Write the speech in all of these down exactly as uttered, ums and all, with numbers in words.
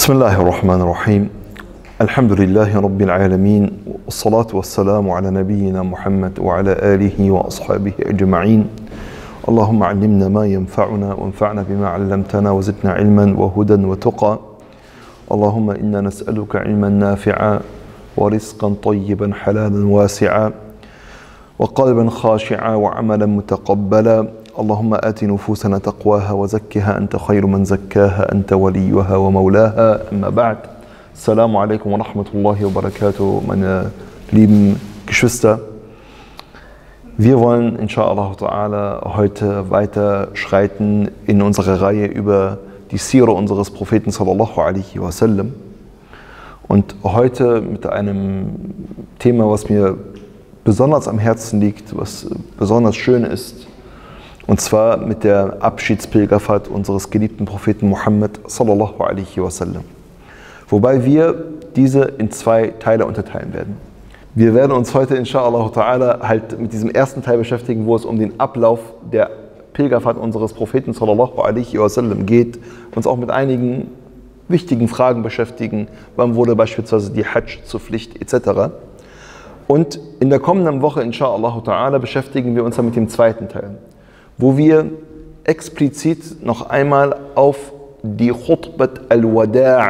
بسم الله الرحمن الرحيم الحمد لله رب العالمين والصلاة والسلام على نبينا محمد وعلى آله وأصحابه أجمعين اللهم علمنا ما ينفعنا وانفعنا بما علمتنا وزدنا علما وهدى وتقى اللهم إنا نسألك علما نافعا ورزقا طيبا حلالا واسعا وقلبا خاشعا وعملا متقبلا اللهم آت نفوسنا تقواها وزكها أنت خير من زكاها أنت وليها ومولاها. أما بعد, Assalamu alaikum wa rahmatullahi wa barakatuh, meine lieben Geschwister. Wir wollen inshallah ta'ala heute weiter schreiten in unserer Reihe über die Sira unseres Propheten sallallahu alaihi wasallam. Und heute mit einem Thema, was mir besonders am Herzen liegt, was besonders schön ist, und zwar mit der Abschiedspilgerfahrt unseres geliebten Propheten Muhammad sallallahu alaihi wasallam. Wobei wir diese in zwei Teile unterteilen werden. Wir werden uns heute inshallah ta'ala halt mit diesem ersten Teil beschäftigen, wo es um den Ablauf der Pilgerfahrt unseres Propheten sallallahu alaihi wasallam geht, uns auch mit einigen wichtigen Fragen beschäftigen. Wann wurde beispielsweise die Hajj zur Pflicht et cetera. Und in der kommenden Woche inshallah ta'ala beschäftigen wir uns dann mit dem zweiten Teil, wo wir explizit noch einmal auf die Khutbat al-Wada',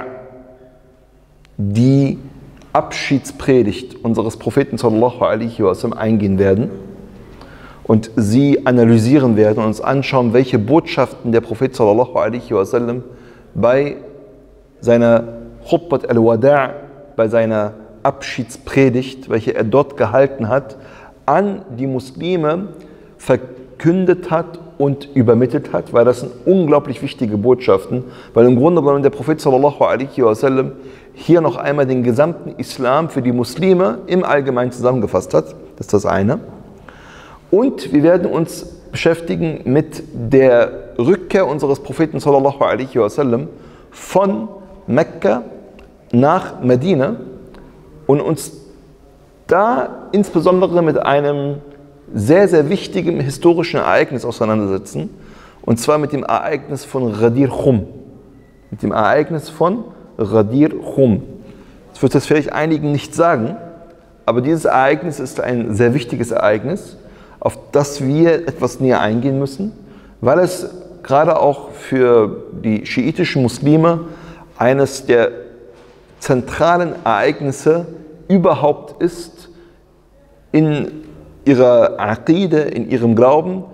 die Abschiedspredigt unseres Propheten sallallahu alaihi wasallam eingehen werden und sie analysieren werden und uns anschauen, welche Botschaften der Prophet sallallahu alaihi wasallam bei seiner Khutbat al-Wada', bei seiner Abschiedspredigt, welche er dort gehalten hat, an die Muslime verkündet hat und übermittelt hat, weil das sind unglaublich wichtige Botschaften, weil im Grunde genommen der Prophet sallallahu alaihi wasallam hier noch einmal den gesamten Islam für die Muslime im Allgemeinen zusammengefasst hat. Das ist das eine. Und wir werden uns beschäftigen mit der Rückkehr unseres Propheten sallallahu alaihi wasallam von Mekka nach Medina und uns da insbesondere mit einem sehr, sehr wichtigen historischen Ereignis auseinandersetzen, und zwar mit dem Ereignis von Ghadir Khum. Mit dem Ereignis von Ghadir Khum. Das wird das vielleicht einigen nicht sagen, aber dieses Ereignis ist ein sehr wichtiges Ereignis, auf das wir etwas näher eingehen müssen, weil es gerade auch für die schiitischen Muslime eines der zentralen Ereignisse überhaupt ist in ihrer Aqide, in ihrem Glauben,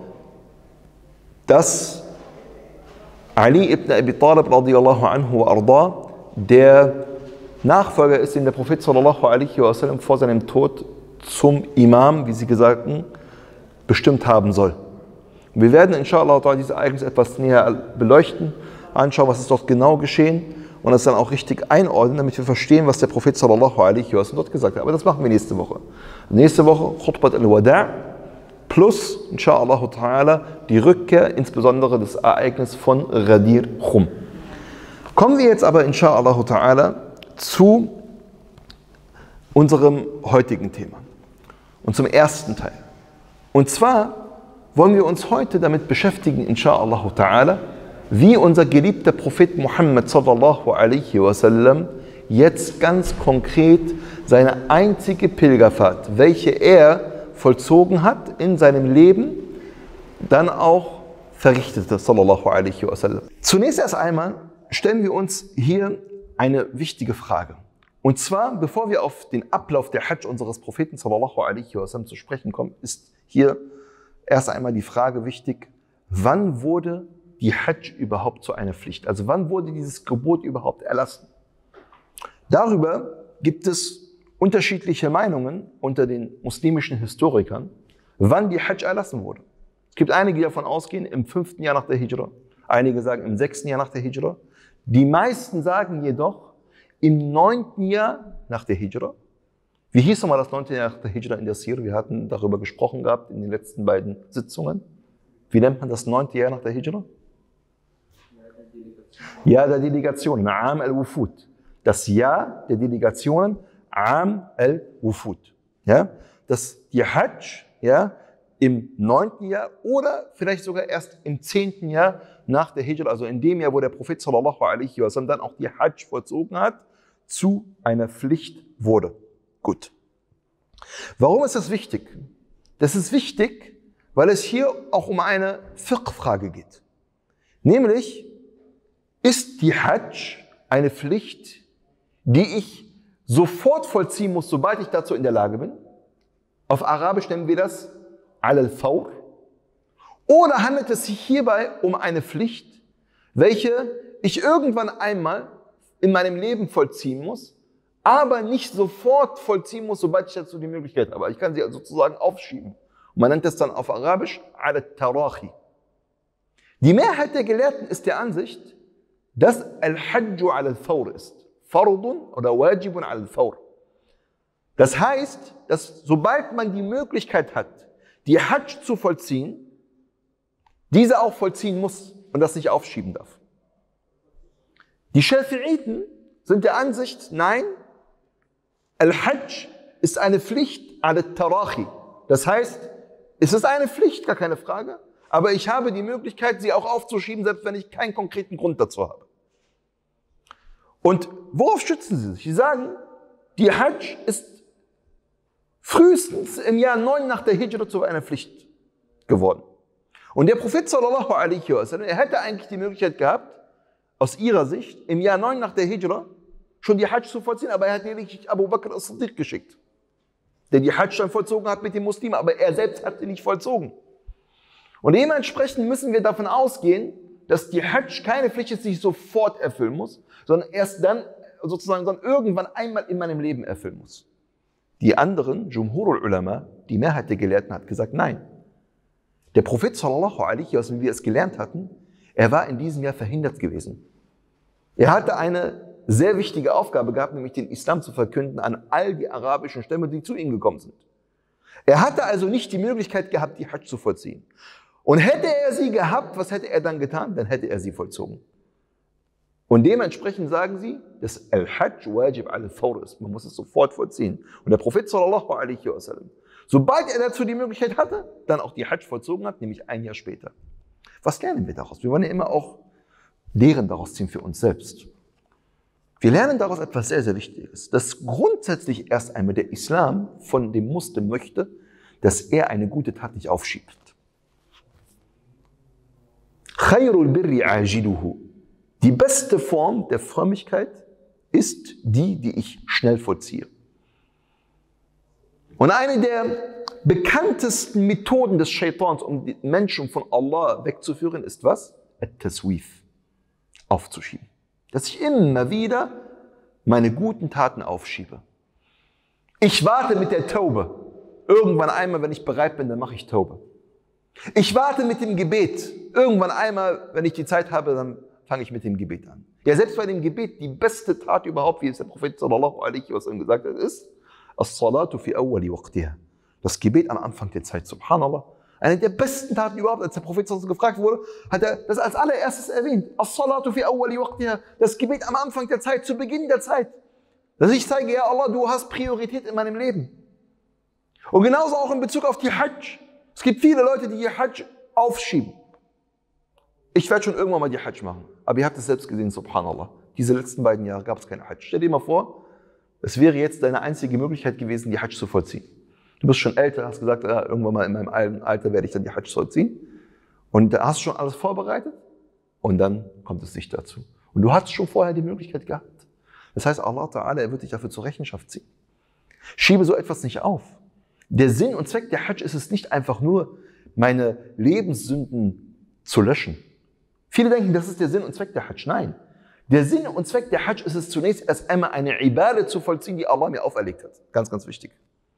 dass Ali ibn Abi Talib radiyallahu anhu wa arda der Nachfolger ist, den der Prophet sallallahu alaihi wasallam vor seinem Tod zum Imam, wie sie gesagten, bestimmt haben soll. Und wir werden inshallah dieses Ereignis etwas näher beleuchten, anschauen, was ist dort genau geschehen und das dann auch richtig einordnen, damit wir verstehen, was der Prophet sallallahu alaihi wasallam dort gesagt hat. Aber das machen wir nächste Woche. Nächste Woche Khutbat al-Wada' plus inshallah ta'ala die Rückkehr, insbesondere des Ereignisses von Ghadir Khum. Kommen wir jetzt aber inshallah ta'ala zu unserem heutigen Thema und zum ersten Teil. Und zwar wollen wir uns heute damit beschäftigen, inshallah ta'ala, wie unser geliebter Prophet Muhammad sallallahu alaihi wasallam jetzt ganz konkret seine einzige Pilgerfahrt, welche er vollzogen hat in seinem Leben, dann auch verrichtete sallallahu alaihi wasallam. Zunächst erst einmal stellen wir uns hier eine wichtige Frage. Und zwar, bevor wir auf den Ablauf der Hajj unseres Propheten sallallahu alaihi wasallam zu sprechen kommen, ist hier erst einmal die Frage wichtig, wann wurde die Hajj überhaupt zu einer Pflicht? Also wann wurde dieses Gebot überhaupt erlassen? Darüber gibt es unterschiedliche Meinungen unter den muslimischen Historikern, wann die Hajj erlassen wurde. Es gibt einige, die davon ausgehen, im fünften Jahr nach der Hijra. Einige sagen im sechsten Jahr nach der Hijra. Die meisten sagen jedoch im neunten Jahr nach der Hijra. Wie hieß nochmal das neunte Jahr nach der Hijra in der Sira? Wir hatten darüber gesprochen gehabt in den letzten beiden Sitzungen. Wie nennt man das neunte Jahr nach der Hijra? Jahr der Delegationen, Aam al-Wufud. Das Jahr der Delegationen, Aam al-Wufud. Ja? Dass die Hajj ja, im neunten Jahr oder vielleicht sogar erst im zehnten Jahr nach der Hijra, also in dem Jahr, wo der Prophet sallallahu alaihi wasallam dann auch die Hajj vollzogen hat, zu einer Pflicht wurde. Gut. Warum ist das wichtig? Das ist wichtig, weil es hier auch um eine Fiqh-Frage geht. Nämlich, ist die Hajj eine Pflicht, die ich sofort vollziehen muss, sobald ich dazu in der Lage bin? Auf Arabisch nennen wir das al-Fawr. Oder handelt es sich hierbei um eine Pflicht, welche ich irgendwann einmal in meinem Leben vollziehen muss, aber nicht sofort vollziehen muss, sobald ich dazu die Möglichkeit habe. Ich kann sie also sozusagen aufschieben. Und man nennt das dann auf Arabisch al-Tarahi. Die Mehrheit der Gelehrten ist der Ansicht, dass al-Hajju al-Fawr ist. Fardun oder Wajibun al-Fawr. Das heißt, dass sobald man die Möglichkeit hat, die Hajj zu vollziehen, diese auch vollziehen muss und das nicht aufschieben darf. Die Schafi'iten sind der Ansicht, nein, Al-Hajj ist eine Pflicht al-Tarahi. Das heißt, es ist eine Pflicht, gar keine Frage, aber ich habe die Möglichkeit, sie auch aufzuschieben, selbst wenn ich keinen konkreten Grund dazu habe. Und worauf stützen sie sich? Sie sagen, die Hajj ist frühestens im Jahr neun nach der Hijra zu einer Pflicht geworden. Und der Prophet sallallahu alaihi wasallam, er hätte eigentlich die Möglichkeit gehabt, aus ihrer Sicht, im Jahr neun nach der Hijra schon die Hajj zu vollziehen, aber er hat lediglich Abu Bakr as-Siddiq geschickt, der die Hajj dann vollzogen hat mit den Muslimen, aber er selbst hat sie nicht vollzogen. Und dementsprechend müssen wir davon ausgehen, dass die Hajj keine Pflicht ist, die ich sofort erfüllen muss, sondern erst dann, sozusagen, dann irgendwann einmal in meinem Leben erfüllen muss. Die anderen, Jumhurul Ulama, die Mehrheit der Gelehrten, hat gesagt, nein. Der Prophet sallallahu alaihi wasallam, wie wir es gelernt hatten, er war in diesem Jahr verhindert gewesen. Er hatte eine sehr wichtige Aufgabe gehabt, nämlich den Islam zu verkünden an all die arabischen Stämme, die zu ihm gekommen sind. Er hatte also nicht die Möglichkeit gehabt, die Hajj zu vollziehen. Und hätte er sie gehabt, was hätte er dann getan? Dann hätte er sie vollzogen. Und dementsprechend sagen sie, dass Al-Hajj wajib al-Fawr ist. Man muss es sofort vollziehen. Und der Prophet sallallahu alaihi wasallam, sobald er dazu die Möglichkeit hatte, dann auch die Hajj vollzogen hat, nämlich ein Jahr später. Was lernen wir daraus? Wir wollen ja immer auch Lehren daraus ziehen für uns selbst. Wir lernen daraus etwas sehr, sehr Wichtiges, dass grundsätzlich erst einmal der Islam von dem Muslim möchte, dass er eine gute Tat nicht aufschiebt. Khairul birri ajiluhu. Die beste Form der Frömmigkeit ist die, die ich schnell vollziehe. Und eine der bekanntesten Methoden des Shaitans, um die Menschen von Allah wegzuführen, ist was? At-Taswif. Aufzuschieben. Dass ich immer wieder meine guten Taten aufschiebe. Ich warte mit der Taube. Irgendwann einmal, wenn ich bereit bin, dann mache ich Taube. Ich warte mit dem Gebet. Irgendwann einmal, wenn ich die Zeit habe, dann fange ich mit dem Gebet an. Ja, selbst bei dem Gebet, die beste Tat überhaupt, wie es der Prophet sallallahu alaihi wasallam gesagt hat, ist As-Salatu fi awwali waqtiha. Das Gebet am Anfang der Zeit, subhanallah. Eine der besten Taten überhaupt, als der Prophet gefragt wurde, hat er das als allererstes erwähnt. As-Salatu fi awwali waqtiha. Das Gebet am Anfang der Zeit, zu Beginn der Zeit. Dass ich zeige, ja Allah, du hast Priorität in meinem Leben. Und genauso auch in Bezug auf die Hajj. Es gibt viele Leute, die die Hajj aufschieben. Ich werde schon irgendwann mal die Hajj machen. Aber ihr habt es selbst gesehen, subhanallah. Diese letzten beiden Jahre gab es keine Hajj. Stell dir mal vor, es wäre jetzt deine einzige Möglichkeit gewesen, die Hajj zu vollziehen. Du bist schon älter, hast gesagt, ja, irgendwann mal in meinem Alter werde ich dann die Hajj vollziehen. Und da hast du schon alles vorbereitet. Und dann kommt es nicht dazu. Und du hast schon vorher die Möglichkeit gehabt. Das heißt, Allah Ta'ala, er wird dich dafür zur Rechenschaft ziehen. Schiebe so etwas nicht auf. Der Sinn und Zweck der Hajj ist es nicht einfach nur, meine Lebenssünden zu löschen. Viele denken, das ist der Sinn und Zweck der Hajj. Nein. Der Sinn und Zweck der Hajj ist es zunächst erst einmal eine Ibade zu vollziehen, die Allah mir auferlegt hat. Ganz, ganz wichtig.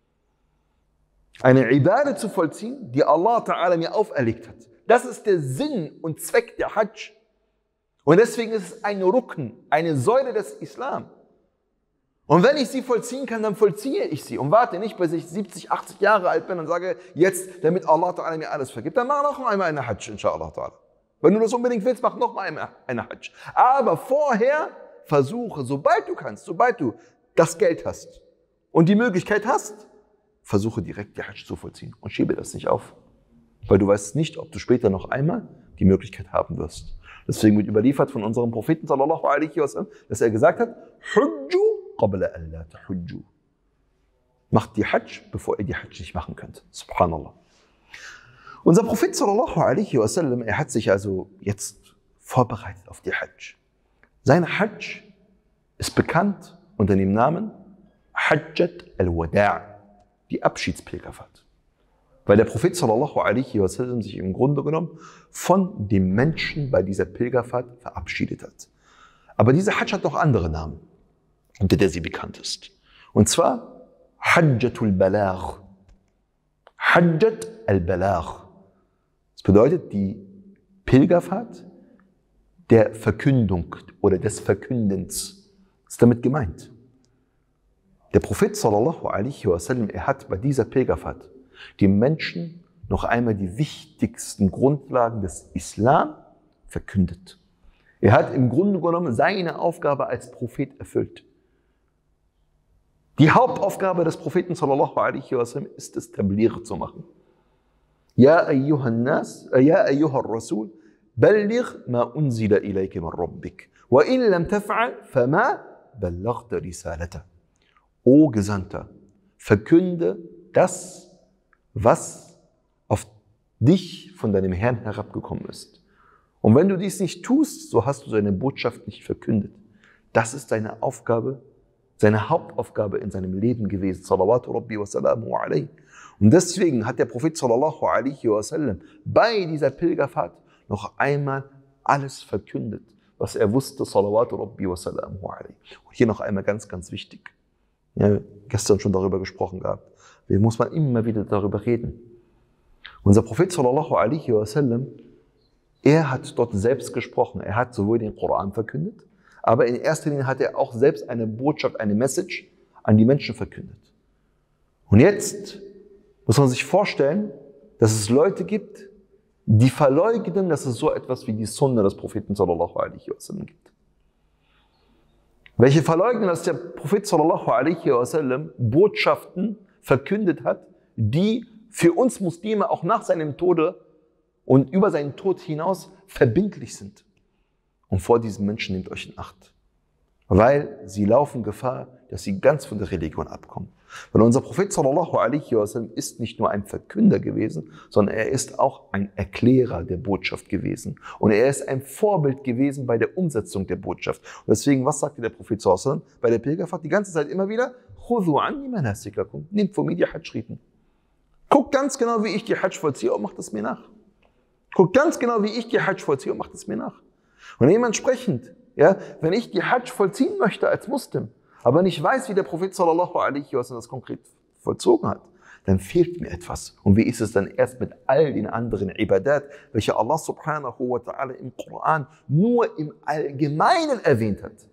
Eine Ibade zu vollziehen, die Allah Ta'ala mir auferlegt hat. Das ist der Sinn und Zweck der Hajj. Und deswegen ist es ein Rukn, eine Säule des Islam. Und wenn ich sie vollziehen kann, dann vollziehe ich sie und warte nicht, bis ich siebzig, achtzig Jahre alt bin und sage, jetzt, damit Allah Ta'ala mir alles vergibt, dann mach noch einmal eine Hajj, inshallah Ta'ala. Wenn du das unbedingt willst, mach noch mal eine Hajj. Aber vorher versuche, sobald du kannst, sobald du das Geld hast und die Möglichkeit hast, versuche direkt die Hajj zu vollziehen und schiebe das nicht auf. Weil du weißt nicht, ob du später noch einmal die Möglichkeit haben wirst. Deswegen wird überliefert von unserem Propheten sallallahu alaihi wasallam, dass er gesagt hat, Hujju qabla an la tahujju. Macht die Hajj, bevor ihr die Hajj nicht machen könnt. Subhanallah. Unser Prophet sallallahu alaihi wasallam, er hat sich also jetzt vorbereitet auf die Hajj. Seine Hajj ist bekannt unter dem Namen Hajjat al-Wada', die Abschiedspilgerfahrt. Weil der Prophet sallallahu alaihi wasallam sich im Grunde genommen von dem Menschen bei dieser Pilgerfahrt verabschiedet hat. Aber diese Hajj hat noch andere Namen, unter der sie bekannt ist. Und zwar Hajjatul Balagh. Hajjat al-Balagh. Das bedeutet die Pilgerfahrt der Verkündung oder des Verkündens. Was ist damit gemeint? Der Prophet sallallahu alaihi wasallam, er hat bei dieser Pilgerfahrt den Menschen noch einmal die wichtigsten Grundlagen des Islam verkündet. Er hat im Grunde genommen seine Aufgabe als Prophet erfüllt. Die Hauptaufgabe des Propheten sallallahu alaihi wasallam ist es, Tabligh zu machen. Ja ayyuhan nas, ja ayyuhar Rasul, balligh ma unzila ilayka min rabbik. Wa in lam taf'al, fama ballaghta risalata. O Gesandter, verkünde das, was auf dich von deinem Herrn herabgekommen ist. Und wenn du dies nicht tust, so hast du seine Botschaft nicht verkündet. Das ist seine Aufgabe, seine Hauptaufgabe in seinem Leben gewesen. Salawatu Rabbi wa salamu alayhi. Und deswegen hat der Prophet sallallahu alaihi wasallam bei dieser Pilgerfahrt noch einmal alles verkündet, was er wusste. Salawatu Rabbi wa salamu alayhi. Und hier noch einmal ganz, ganz wichtig. Ja, gestern schon darüber gesprochen gehabt. Wie muss man immer wieder darüber reden? Unser Prophet sallallahu alaihi wasallam, er hat dort selbst gesprochen. Er hat sowohl den Koran verkündet, aber in erster Linie hat er auch selbst eine Botschaft, eine Message an die Menschen verkündet. Und jetzt muss man sich vorstellen, dass es Leute gibt, die verleugnen, dass es so etwas wie die Sunna des Propheten sallallahu alaihi wasallam gibt. Welche verleugnen, dass der Prophet sallallahu alaihi wasallam Botschaften verkündet hat, die für uns Muslime auch nach seinem Tode und über seinen Tod hinaus verbindlich sind. Und vor diesen Menschen nehmt euch in Acht, weil sie laufen Gefahr, dass sie ganz von der Religion abkommen. Weil unser Prophet sallallahu alaihi wasallam ist nicht nur ein Verkünder gewesen, sondern er ist auch ein Erklärer der Botschaft gewesen. Und er ist ein Vorbild gewesen bei der Umsetzung der Botschaft. Und deswegen, was sagte der Prophet sallallahu alaihi wasallam bei der Pilgerfahrt? Die ganze Zeit immer wieder, Khudhu anni manasikakum, nehmt von mir die Hajj-Riten. Guckt ganz genau, wie ich die Hajj vollziehe und macht es mir nach. Guckt ganz genau, wie ich die Hajj vollziehe und macht es mir nach. Und dementsprechend, ja, wenn ich die Hajj vollziehen möchte als Muslim, aber nicht weiß, wie der Prophet sallallahu alaihi wasallam das konkret vollzogen hat, dann fehlt mir etwas. Und wie ist es dann erst mit all den anderen Ibadat, welche Allah subhanahu wa ta'ala im Koran nur im Allgemeinen erwähnt hat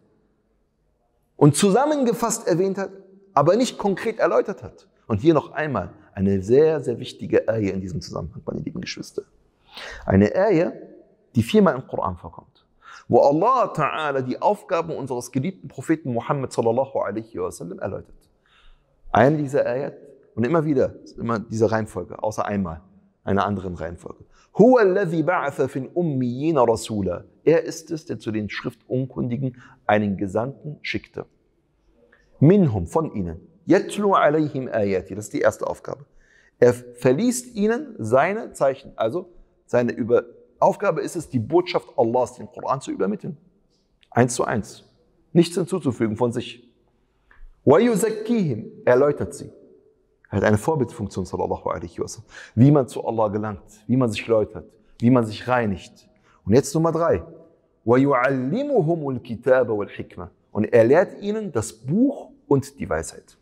und zusammengefasst erwähnt hat, aber nicht konkret erläutert hat. Und hier noch einmal eine sehr, sehr wichtige Ayah in diesem Zusammenhang, meine lieben Geschwister. Eine Ayah, die viermal im Koran vorkommt, wo Allah Ta'ala die Aufgaben unseres geliebten Propheten Muhammad sallallahu alaihi wasallam erläutert. Eine dieser Ayat und immer wieder, immer diese Reihenfolge, außer einmal, einer anderen Reihenfolge. Huwa alladhi ba'atha fil ummiyina rasula. Er ist es, der zu den Schriftunkundigen einen Gesandten schickte. Minhum, von ihnen. Yatlu alayhim ayati. Das ist die erste Aufgabe. Er verliest ihnen seine Zeichen. Also seine Über Aufgabe ist es, die Botschaft Allahs, den Koran, zu übermitteln. Eins zu eins. Nichts hinzuzufügen von sich. Wa yuzakkihim. Er erläutert sie. Er hat eine Vorbildfunktion, sallallahu alaihi wasallam. Wie man zu Allah gelangt, wie man sich läutert, wie man sich reinigt. Und jetzt Nummer drei. Wa yu'allimuhumul kitaba wal hikma. Und er lehrt ihnen das Buch und die Weisheit.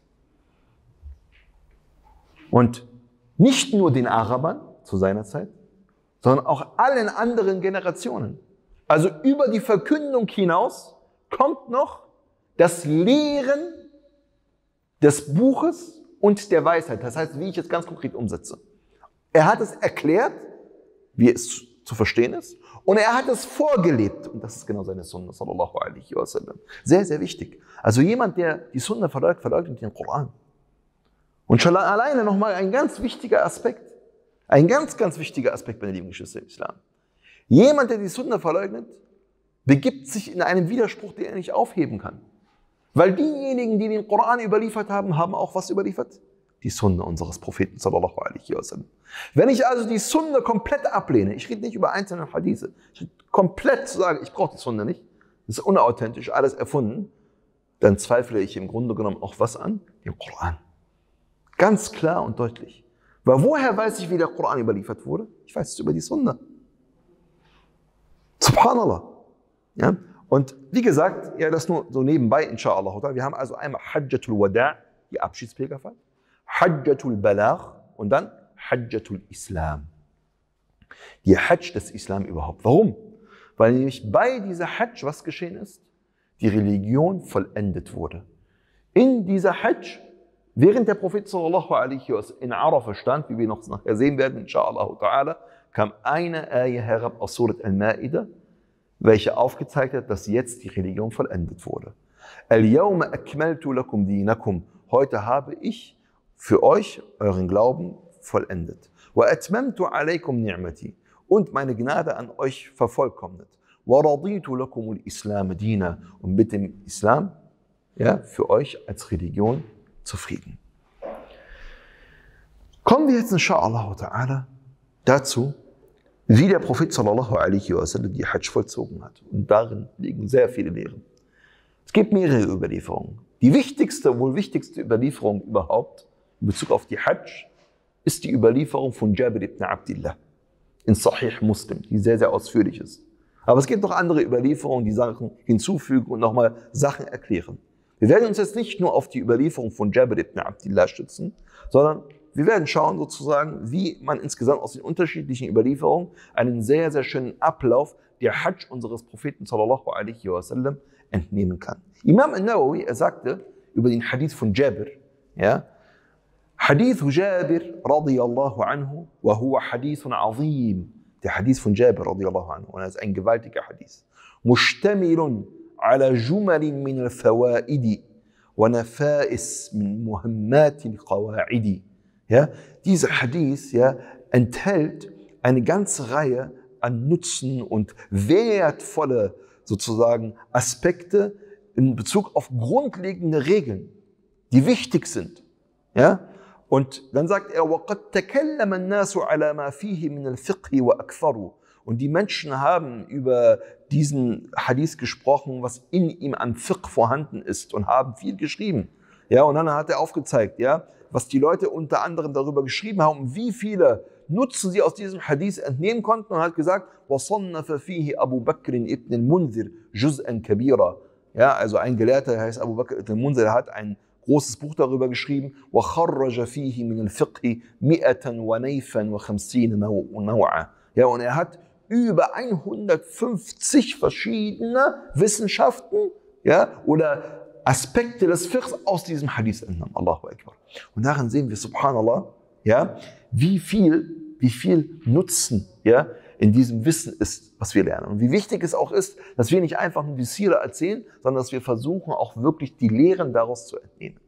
Und nicht nur den Arabern zu seiner Zeit, sondern auch allen anderen Generationen. Also über die Verkündung hinaus kommt noch das Lehren des Buches und der Weisheit. Das heißt, wie ich es ganz konkret umsetze. Er hat es erklärt, wie es zu verstehen ist, und er hat es vorgelebt. Und das ist genau seine Sunna, sallallahu alaihi wasallam. Sehr, sehr wichtig. Also jemand, der die Sunna verleugnet, verleugnet den Koran. Und schon alleine nochmal ein ganz wichtiger Aspekt. Ein ganz, ganz wichtiger Aspekt bei der lieben Geschwister im Islam. Jemand, der die Sunna verleugnet, begibt sich in einen Widerspruch, den er nicht aufheben kann. Weil diejenigen, die den Koran überliefert haben, haben auch was überliefert? Die Sunna unseres Propheten sallallahu alaihi wasallam. Wenn ich also die Sunna komplett ablehne, ich rede nicht über einzelne Hadithe, ich rede komplett zu sagen, ich brauche die Sunna nicht, das ist unauthentisch, alles erfunden, dann zweifle ich im Grunde genommen auch was an? Den Koran. Ganz klar und deutlich. Weil woher weiß ich, wie der Koran überliefert wurde? Ich weiß es über die Sunna. Subhanallah. Ja? Und wie gesagt, ja, das nur so nebenbei, inshallah. Wir haben also einmal Hajjatul Wada', die Abschiedspilgerfahrt, Hajjatul Balagh und dann Hajjatul Islam. Die Hajj des Islam überhaupt. Warum? Weil nämlich bei dieser Hajj was geschehen ist? Die Religion vollendet wurde. In dieser Hajj, während der Prophet sallallahu alaihi wasallam in Arafah stand, wie wir noch nachher sehen werden, inshallah ta'ala, kam eine Ayah herab aus Surat Al-Ma'idah, welche aufgezeigt hat, dass jetzt die Religion vollendet wurde. Al-yawma akmaltu lakum dinakum. Heute habe ich für euch euren Glauben vollendet. Wa atmamtu alaykum ni'mati. Und meine Gnade an euch vervollkommnet. Wa raditu lakum al-Islam dina. Und mit dem Islam, ja, für euch als Religion zufrieden. Kommen wir jetzt inshallah ta'ala dazu, wie der Prophet sallallahu alaihi wasallam die Hajj vollzogen hat. Und darin liegen sehr viele Lehren. Es gibt mehrere Überlieferungen. Die wichtigste, wohl wichtigste Überlieferung überhaupt in Bezug auf die Hajj ist die Überlieferung von Jabir ibn Abdillah in Sahih Muslim, die sehr, sehr ausführlich ist. Aber es gibt noch andere Überlieferungen, die Sachen hinzufügen und nochmal Sachen erklären. Wir werden uns jetzt nicht nur auf die Überlieferung von Jabir ibn Abdillah stützen, sondern wir werden schauen sozusagen, wie man insgesamt aus den unterschiedlichen Überlieferungen einen sehr, sehr schönen Ablauf der Hajj unseres Propheten sallallahu alaihi wasallam entnehmen kann. Imam al-Nawawi, er sagte über den Hadith von Jabir, ja, Hadith Jabir radiyallahu anhu wa huwa hadithun azim. Der Hadith von Jabir radiyallahu anhu, und er ist ein gewaltiger Hadith. Mustamilun ala jumalin min al-fawaidi wa nafais min muhammati al-qawa'idi. Ja, dieser Hadith, ja, enthält eine ganze Reihe an Nutzen und wertvolle sozusagen Aspekte in Bezug auf grundlegende Regeln, die wichtig sind. Ja? Und dann sagt er, وَقَدْ تَكَلَّمَ النَّاسُ عَلَى مَا فِيهِ مِنَ الْفِقْهِ وَأَكْثَرُوا. Und die Menschen haben über diesen Hadith gesprochen, was in ihm an Fiqh vorhanden ist, und haben viel geschrieben. Ja, und dann hat er aufgezeigt, ja, was die Leute unter anderem darüber geschrieben haben, wie viele Nutzen sie aus diesem Hadith entnehmen konnten, und hat gesagt, وَصَنَّفَ فِيهِ أَبُو بَكْرٍ ibn al-Munzir جُزْءًا كَبِيرًا. Ja, also ein Gelehrter, der heißt Abu Bakr ibn al-Munzir, der hat ein großes Buch darüber geschrieben, وَخَرَّجَ فِيهِ مِنَ الْفِقْهِ مِئَةً وَنَيْفًا وَخَمْسِينَ نَوْعًا. Ja, und er hat über hundertfünfzig verschiedene Wissenschaften, ja, oder Aspekte des Fiqhs aus diesem Hadith entnommen. Allahu Akbar. Und darin sehen wir, subhanallah, ja, wie viel, wie viel Nutzen, ja, in diesem Wissen ist, was wir lernen. Und wie wichtig es auch ist, dass wir nicht einfach nur die Sira erzählen, sondern dass wir versuchen, auch wirklich die Lehren daraus zu entnehmen.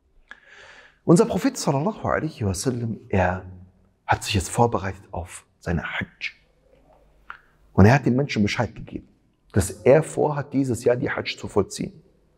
Unser Prophet sallallahu alaihi wasallam, er hat sich jetzt vorbereitet auf seine Hajj. Und er hat den Menschen Bescheid gegeben, dass er vorhat, dieses Jahr die Hajj zu vollziehen.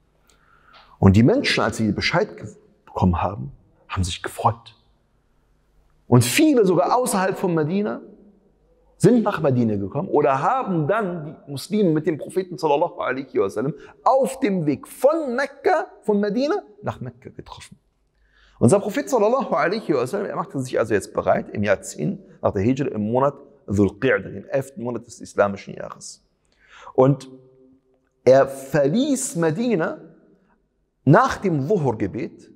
Und die Menschen, als sie Bescheid bekommen haben, haben sich gefreut. Und viele, sogar außerhalb von Medina, sind nach Medina gekommen oder haben dann die Muslime mit dem Propheten sallallahu alaihi wasallam auf dem Weg von Mekka, von Medina nach Mekka getroffen. Unser Prophet sallallahu alaihi wasallam, er machte sich also jetzt bereit im Jahr zehn nach der Hijra im Monat Dhul Qa'dah, den elften Monat des islamischen Jahres. Und er verließ Medina nach dem Dhuhr-Gebet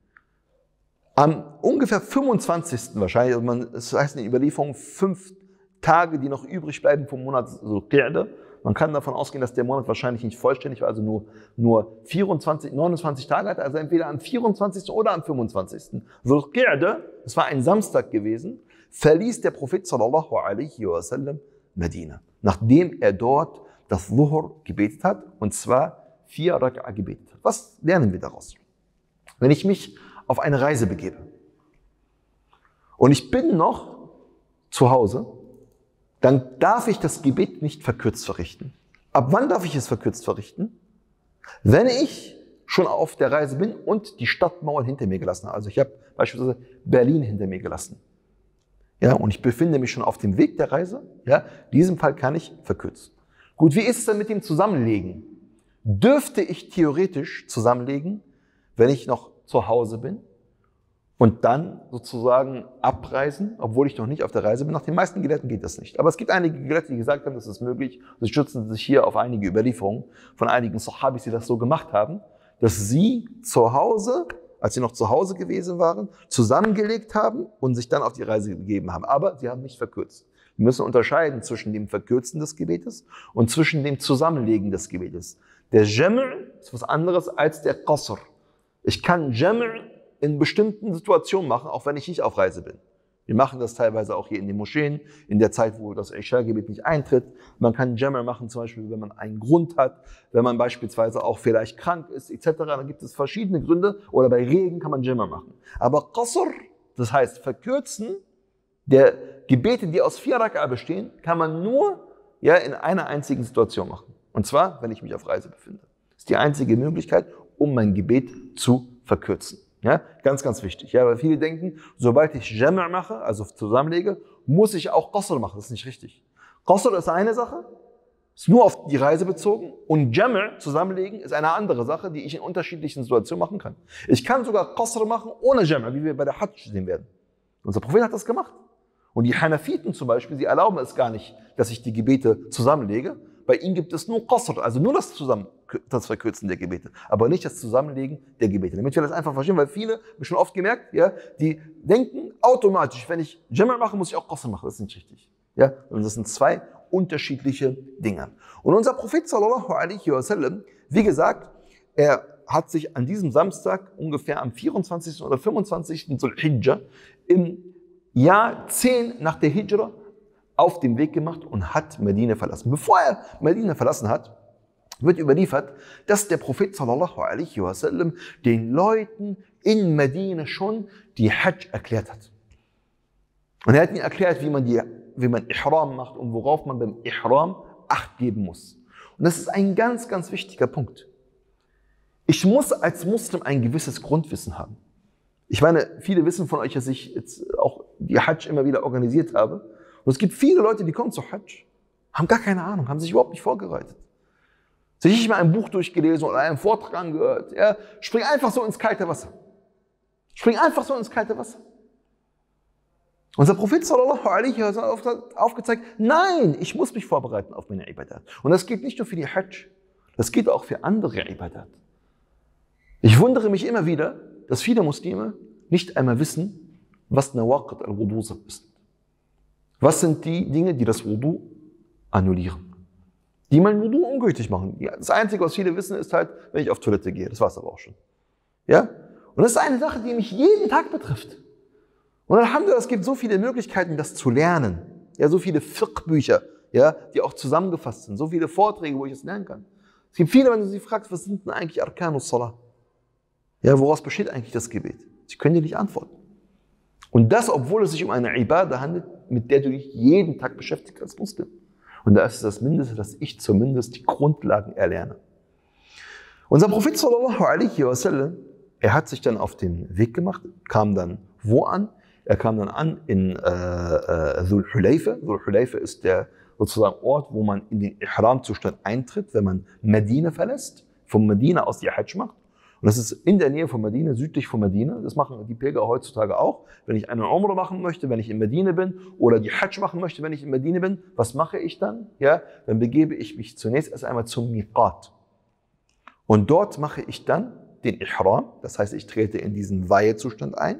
am ungefähr fünfundzwanzigsten wahrscheinlich, also man, das heißt in der Überlieferung fünf Tage, die noch übrig bleiben vom Monat Dhul Qa'dah. Man kann davon ausgehen, dass der Monat wahrscheinlich nicht vollständig war, also nur, nur vierundzwanzig, neunundzwanzig Tage hatte, also entweder am vierundzwanzigsten oder am fünfundzwanzigsten Dhul Qa'dah, das war ein Samstag gewesen, verließ der Prophet sallallahu alaihi wasallam Medina, nachdem er dort das Dhuhr gebetet hat, und zwar vier Raka'a gebetet hat. Was lernen wir daraus? Wenn ich mich auf eine Reise begebe und ich bin noch zu Hause, dann darf ich das Gebet nicht verkürzt verrichten. Ab wann darf ich es verkürzt verrichten? Wenn ich schon auf der Reise bin und die Stadtmauern hinter mir gelassen habe. Also ich habe beispielsweise Berlin hinter mir gelassen. Ja, und ich befinde mich schon auf dem Weg der Reise. Ja, in diesem Fall kann ich verkürzen. Gut, wie ist es denn mit dem Zusammenlegen? Dürfte ich theoretisch zusammenlegen, wenn ich noch zu Hause bin und dann sozusagen abreisen, obwohl ich noch nicht auf der Reise bin? Nach den meisten Gelehrten geht das nicht. Aber es gibt einige Gelehrte, die gesagt haben, das ist möglich. Sie stützen sich hier auf einige Überlieferungen von einigen Sahabis, die das so gemacht haben, dass sie zu Hause, als sie noch zu Hause gewesen waren, zusammengelegt haben und sich dann auf die Reise gegeben haben. Aber sie haben nicht verkürzt. Wir müssen unterscheiden zwischen dem Verkürzen des Gebetes und zwischen dem Zusammenlegen des Gebetes. Der Jam' ist was anderes als der Qasr. Ich kann Jam' in bestimmten Situationen machen, auch wenn ich nicht auf Reise bin. Wir machen das teilweise auch hier in den Moscheen, in der Zeit, wo das Isha-Gebet nicht eintritt. Man kann Jam' machen, zum Beispiel, wenn man einen Grund hat, wenn man beispielsweise auch vielleicht krank ist, et cetera. Dann gibt es verschiedene Gründe. Oder bei Regen kann man Jam' machen. Aber Qasr, das heißt Verkürzen der Gebete, die aus vier Raka'a bestehen, kann man nur ja, in einer einzigen Situation machen. Und zwar, wenn ich mich auf Reise befinde. Das ist die einzige Möglichkeit, um mein Gebet zu verkürzen. Ja, ganz, ganz wichtig. Ja, weil viele denken, sobald ich Jam' mache, also zusammenlege, muss ich auch Qasr machen. Das ist nicht richtig. Qasr ist eine Sache, ist nur auf die Reise bezogen. Und Jam' zusammenlegen ist eine andere Sache, die ich in unterschiedlichen Situationen machen kann. Ich kann sogar Qasr machen ohne Jam', wie wir bei der Hajj sehen werden. Unser Prophet hat das gemacht. Und die Hanafiten zum Beispiel, sie erlauben es gar nicht, dass ich die Gebete zusammenlege. Bei ihnen gibt es nur Qasr, also nur das, Zusammen das Verkürzen der Gebete, aber nicht das Zusammenlegen der Gebete. Damit wir das einfach verstehen, weil viele, habe ich schon oft gemerkt, ja, die denken automatisch, wenn ich Jam' mache, muss ich auch Qasr machen. Das ist nicht richtig. Ja? Und das sind zwei unterschiedliche Dinge. Und unser Prophet sallallahu alaihi wasallam, wie gesagt, er hat sich an diesem Samstag ungefähr am vierundzwanzigsten oder fünfundzwanzigsten Dhul-Hijjah im Jahr zehn nach der Hijra auf den Weg gemacht und hat Medina verlassen. Bevor er Medina verlassen hat, wird überliefert, dass der Prophet sallallahu alaihi wasallam den Leuten in Medina schon die Hajj erklärt hat. Und er hat ihnen erklärt, wie man, die, wie man Ihram macht und worauf man beim Ihram Acht geben muss. Und das ist ein ganz, ganz wichtiger Punkt. Ich muss als Muslim ein gewisses Grundwissen haben. Ich meine, viele wissen von euch, dass ich jetzt auch die Hajj immer wieder organisiert habe. Und es gibt viele Leute, die kommen zur Hajj, haben gar keine Ahnung, haben sich überhaupt nicht vorbereitet. Sich nicht mal ein Buch durchgelesen oder einen Vortrag angehört. Ja, spring einfach so ins kalte Wasser. Spring einfach so ins kalte Wasser. Unser Prophet sallallahu alaihi wasallam hat aufgezeigt, nein, ich muss mich vorbereiten auf meine Ibadat. Und das gilt nicht nur für die Hajj, das gilt auch für andere Ibadat. Ich wundere mich immer wieder, dass viele Muslime nicht einmal wissen, was Nawaqid al-Wudu ist. Was sind die Dinge, die das Wudu annullieren? Die mein Wudu ungültig machen. Ja, das Einzige, was viele wissen, ist halt, wenn ich auf Toilette gehe. Das war es aber auch schon. Ja? Und das ist eine Sache, die mich jeden Tag betrifft. Und Alhamdulillah, es gibt so viele Möglichkeiten, das zu lernen. Ja, so viele Fiqh-Bücher, ja, die auch zusammengefasst sind. So viele Vorträge, wo ich es lernen kann. Es gibt viele, wenn du sie fragst, was sind denn eigentlich Arkanus Salah? Ja, woraus besteht eigentlich das Gebet? Sie können dir nicht antworten. Und das, obwohl es sich um eine Ibadah handelt, mit der du dich jeden Tag beschäftigst als Muslim. Und da ist es das Mindeste, dass ich zumindest die Grundlagen erlerne. Unser Prophet sallallahu alaihi wasallam, er hat sich dann auf den Weg gemacht, kam dann wo an? Er kam dann an in äh, äh, Dhul Hulayfa. Dhul Hulayfa ist der sozusagen Ort, wo man in den Ihram-Zustand eintritt, wenn man Medina verlässt, von Medina aus die Hajj macht. Und das ist in der Nähe von Medina, südlich von Medina. Das machen die Pilger heutzutage auch. Wenn ich eine Umrah machen möchte, wenn ich in Medina bin, oder die Hajj machen möchte, wenn ich in Medina bin, was mache ich dann? Ja, dann begebe ich mich zunächst erst einmal zum Miqat. Und dort mache ich dann den Ihram, das heißt, ich trete in diesen Weihezustand ein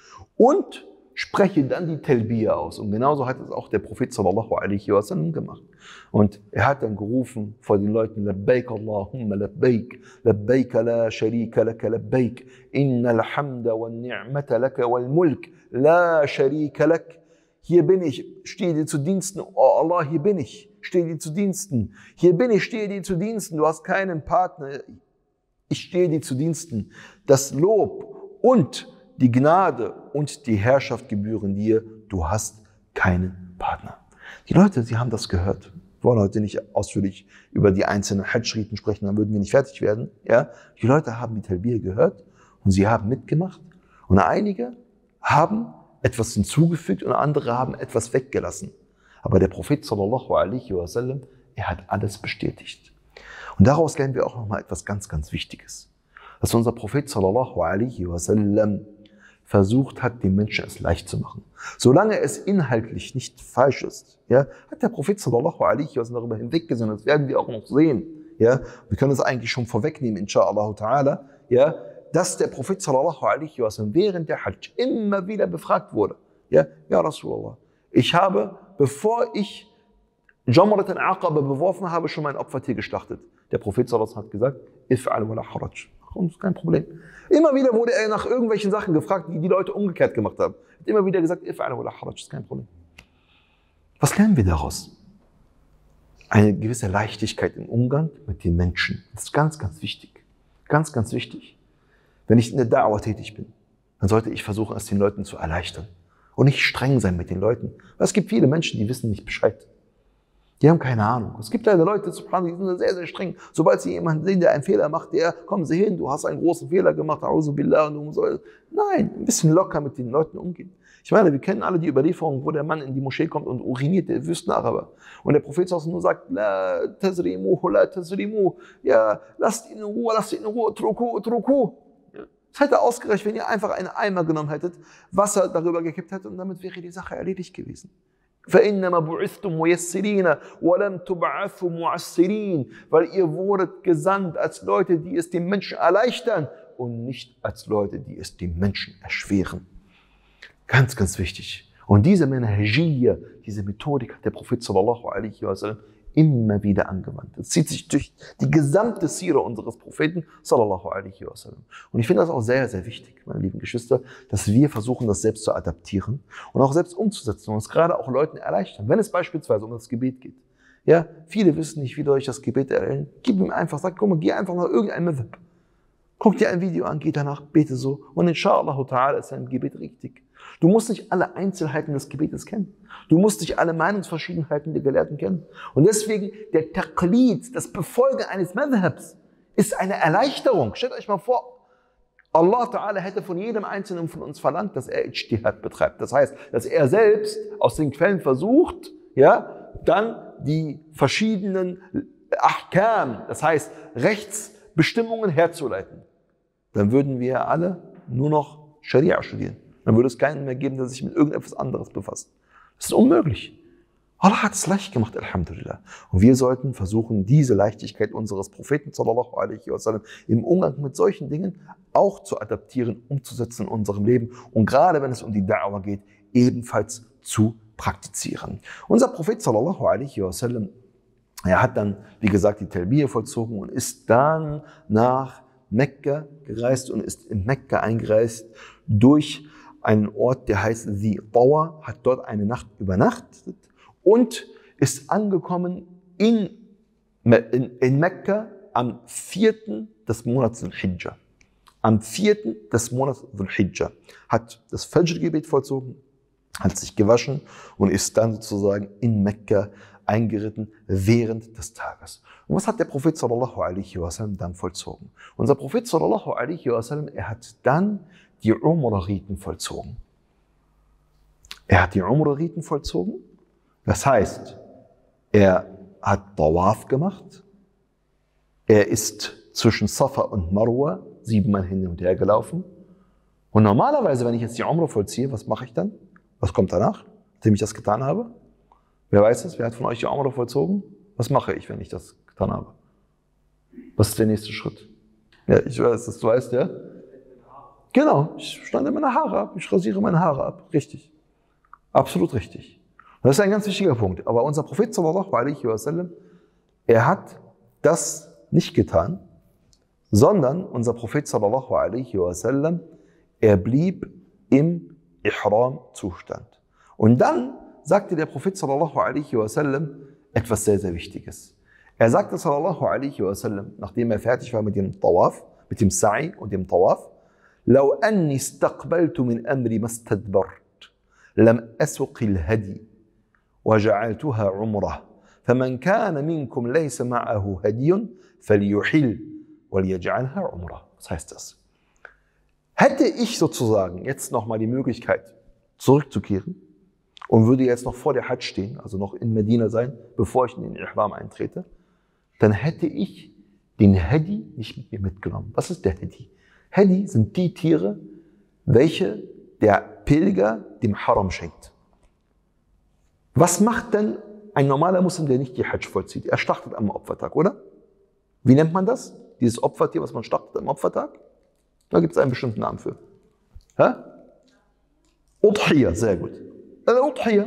und spreche dann die Talbiya aus. Und genauso hat es auch der Prophet sallallahu alaihi wasallam gemacht. Und er hat dann gerufen vor den Leuten, Labbaik Allahumma Labbaik, Labbaik la sharika laka Labbaik, innal hamda wal ni'mata laka wal mulk, la sharika lak. Hier bin ich, stehe dir zu Diensten, oh Allah, hier bin ich, stehe dir zu Diensten. Hier bin ich, stehe dir zu Diensten, du hast keinen Partner, ich stehe dir zu Diensten. Das Lob und die Gnade und die Herrschaft gebühren dir, du hast keinen Partner. Die Leute, sie haben das gehört. Wir wollen heute nicht ausführlich über die einzelnen Hajj-Riten sprechen, dann würden wir nicht fertig werden. Ja? Die Leute haben die Talbiyah gehört und sie haben mitgemacht. Und einige haben etwas hinzugefügt und andere haben etwas weggelassen. Aber der Prophet sallallahu alaihi wasallam, er hat alles bestätigt. Und daraus lernen wir auch nochmal etwas ganz, ganz Wichtiges. Dass unser Prophet sallallahu alaihi wasallam versucht hat, den Menschen es leicht zu machen. Solange es inhaltlich nicht falsch ist, ja, hat der Prophet sallallahu alaihi wasallam darüber hinweggesehen. Das werden wir auch noch sehen. Ja, wir können es eigentlich schon vorwegnehmen, inshallah ta'ala, ja, dass der Prophet sallallahu alaihi wasallam während der Hajj immer wieder befragt wurde. Ja, ja Rasulallah, ich habe, bevor ich Jamrat al-Aqaba beworfen habe, schon mein Opfertier geschlachtet. Der Prophet sallallahu alaihi wasallam hat gesagt, if'al wa la haraj. Und das ist kein Problem. Immer wieder wurde er nach irgendwelchen Sachen gefragt, die die Leute umgekehrt gemacht haben. Er hat immer wieder gesagt, if'al wa la haraj, das ist kein Problem. Was lernen wir daraus? Eine gewisse Leichtigkeit im Umgang mit den Menschen. Das ist ganz, ganz wichtig. Ganz, ganz wichtig. Wenn ich in der Da'wah tätig bin, dann sollte ich versuchen, es den Leuten zu erleichtern. Und nicht streng sein mit den Leuten. Weil es gibt viele Menschen, die wissen nicht Bescheid. Die haben keine Ahnung. Es gibt leider Leute, die sind sehr, sehr streng. Sobald sie jemanden sehen, der einen Fehler macht, der, kommen Sie hin, du hast einen großen Fehler gemacht, A'udhu billah, und du sollst. Nein, ein bisschen locker mit den Leuten umgehen. Ich meine, wir kennen alle die Überlieferung, wo der Mann in die Moschee kommt und uriniert, der Wüstenaraber. Und der Prophet nur sagt, la tazrimuhu, la tazrimuhu, ja, lasst ihn in Ruhe, lasst ihn in Ruhe, truku, truku. Das hätte ausgereicht, wenn ihr einfach einen Eimer genommen hättet, Wasser darüber gekippt hättet und damit wäre die Sache erledigt gewesen. فَإِنَّمَا بُعِثْتُمْ مُيَسِّرِينَ وَلَمْ تُبْعَثُوا مُعَسِّرِينَ. Weil ihr wurdet gesandt als Leute, die es dem Menschen erleichtern und nicht als Leute, die es dem Menschen erschweren. Ganz, ganz wichtig. Und diese Manhajiyya, diese Methodik hat der Prophet sallallahu alaihi wasallam immer wieder angewandt. Es zieht sich durch die gesamte Sira unseres Propheten sallallahu alaihi wasallam. Und ich finde das auch sehr, sehr wichtig, meine lieben Geschwister, dass wir versuchen, das selbst zu adaptieren und auch selbst umzusetzen und es gerade auch Leuten erleichtern. Wenn es beispielsweise um das Gebet geht. Ja, viele wissen nicht, wie durch das Gebet erlernen. Gib ihm einfach, sag, guck mal, geh einfach nach irgendeinem Madhab. Guck dir ein Video an, geh danach, bete so und inshallah ta'ala ist dein Gebet richtig. Du musst nicht alle Einzelheiten des Gebetes kennen. Du musst nicht alle Meinungsverschiedenheiten der Gelehrten kennen. Und deswegen der Taqlid, das Befolgen eines Madhabs, ist eine Erleichterung. Stellt euch mal vor, Allah Ta'ala hätte von jedem Einzelnen von uns verlangt, dass er Ijtihad betreibt. Das heißt, dass er selbst aus den Quellen versucht, ja, dann die verschiedenen Ahkam, das heißt Rechtsbestimmungen herzuleiten. Dann würden wir alle nur noch Scharia studieren. Dann würde es keinen mehr geben, der sich mit irgendetwas anderes befasst. Das ist unmöglich. Allah hat es leicht gemacht, Alhamdulillah. Und wir sollten versuchen, diese Leichtigkeit unseres Propheten sallallahu alaihi wasallam im Umgang mit solchen Dingen auch zu adaptieren, umzusetzen in unserem Leben und gerade wenn es um die Da'wah geht, ebenfalls zu praktizieren. Unser Prophet sallallahu alaihi wasallam, er hat dann, wie gesagt, die Talbiyah vollzogen und ist dann nach Mekka gereist und ist in Mekka eingereist durch einen Ort, der heißt The Tawa, hat dort eine Nacht übernachtet und ist angekommen in, in, in Mekka am vierten des Monats Dhul-Hijjah. Am vierten des Monats Dhul-Hijjah hat das Fajr-Gebet vollzogen, hat sich gewaschen und ist dann sozusagen in Mekka eingeritten während des Tages. Und was hat der Prophet sallallahu alaihi wasallam dann vollzogen? Unser Prophet sallallahu alaihi wasallam, er hat dann die Umrah-Riten vollzogen. Er hat die Umrah-Riten vollzogen. Das heißt, er hat Tawaf gemacht. Er ist zwischen Safa und Marwa siebenmal hin und her gelaufen. Und normalerweise, wenn ich jetzt die Umrah vollziehe, was mache ich dann? Was kommt danach, nachdem ich das getan habe? Wer weiß es? Wer hat von euch die Umrah vollzogen? Was mache ich, wenn ich das getan habe? Was ist der nächste Schritt? Ja, ich weiß, dass du weißt, ja? Genau, ich schneide meine Haare ab, ich rasiere meine Haare ab. Richtig. Absolut richtig. Und das ist ein ganz wichtiger Punkt. Aber unser Prophet sallallahu alaihi wasallam, er hat das nicht getan, sondern unser Prophet sallallahu alaihi wasallam, er blieb im Ihram-Zustand. Und dann sagte der Prophet sallallahu alaihi wasallam etwas sehr, sehr Wichtiges. Er sagte sallallahu alaihi wasallam, nachdem er fertig war mit dem Tawaf, mit dem Sa'i und dem Tawaf, لو أني استقبلت من أمري ما استدبرت لم أسق الهدي وَجَعَلْتُهَا عُمْرَةً فَمَنْ كَانَ مِنْكُمْ لَيْسَ مَعَهُ هَدِيٌّ فَلْيُحِلْ وَلْيَجْعَلْهَا عُمْرَةً. Was heißt das? Hätte ich sozusagen jetzt nochmal die Möglichkeit, zurückzukehren und würde jetzt noch vor der Hajj stehen, also noch in Medina sein, bevor ich in den Ihram eintrete, dann hätte ich den Hadi nicht mit mir mitgenommen. Was ist der Hadi? Hadi sind die Tiere, welche der Pilger dem Haram schenkt. Was macht denn ein normaler Muslim, der nicht die Hajj vollzieht? Er schlachtet am Opfertag, oder? Wie nennt man das? Dieses Opfertier, was man schlachtet am Opfertag? Da gibt es einen bestimmten Namen für. Hä? Udhiyah, sehr gut. Udhiyah.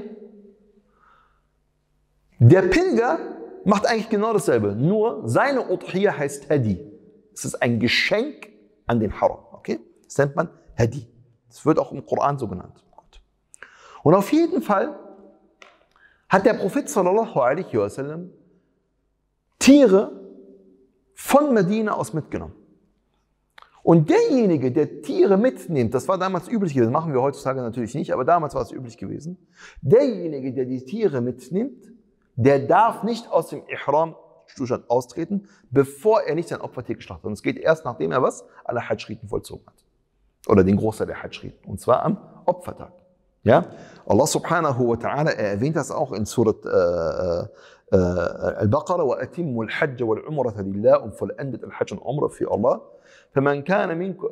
Der Pilger macht eigentlich genau dasselbe, nur seine Udhiyah heißt Hadi. Es ist ein Geschenk an den Haram. Okay? Das nennt man Hadi. Das wird auch im Koran so genannt. Gut. Und auf jeden Fall hat der Prophet sallallahu alaihi wasallam Tiere von Medina aus mitgenommen. Und derjenige, der Tiere mitnimmt, das war damals üblich gewesen, machen wir heutzutage natürlich nicht, aber damals war es üblich gewesen, derjenige, der die Tiere mitnimmt, der darf nicht aus dem Ihram-Zustand austreten, bevor er nicht sein Opfertier geschlachtet hat. Und es geht erst, nachdem er was? Alle Hajj-Riten vollzogen hat. Oder den Großteil der Hajj-Riten. Und zwar am Opfertag. Ja? Allah subhanahu wa ta'ala, er erwähnt das auch in Surat äh, äh, Al-Baqarah, وَأَتِمُّ الْحَجَّ وَالْعُمْرَةَ لِلَّهِ und vollendet Al-Hajj und Umrah für Allah. فمن كان منكم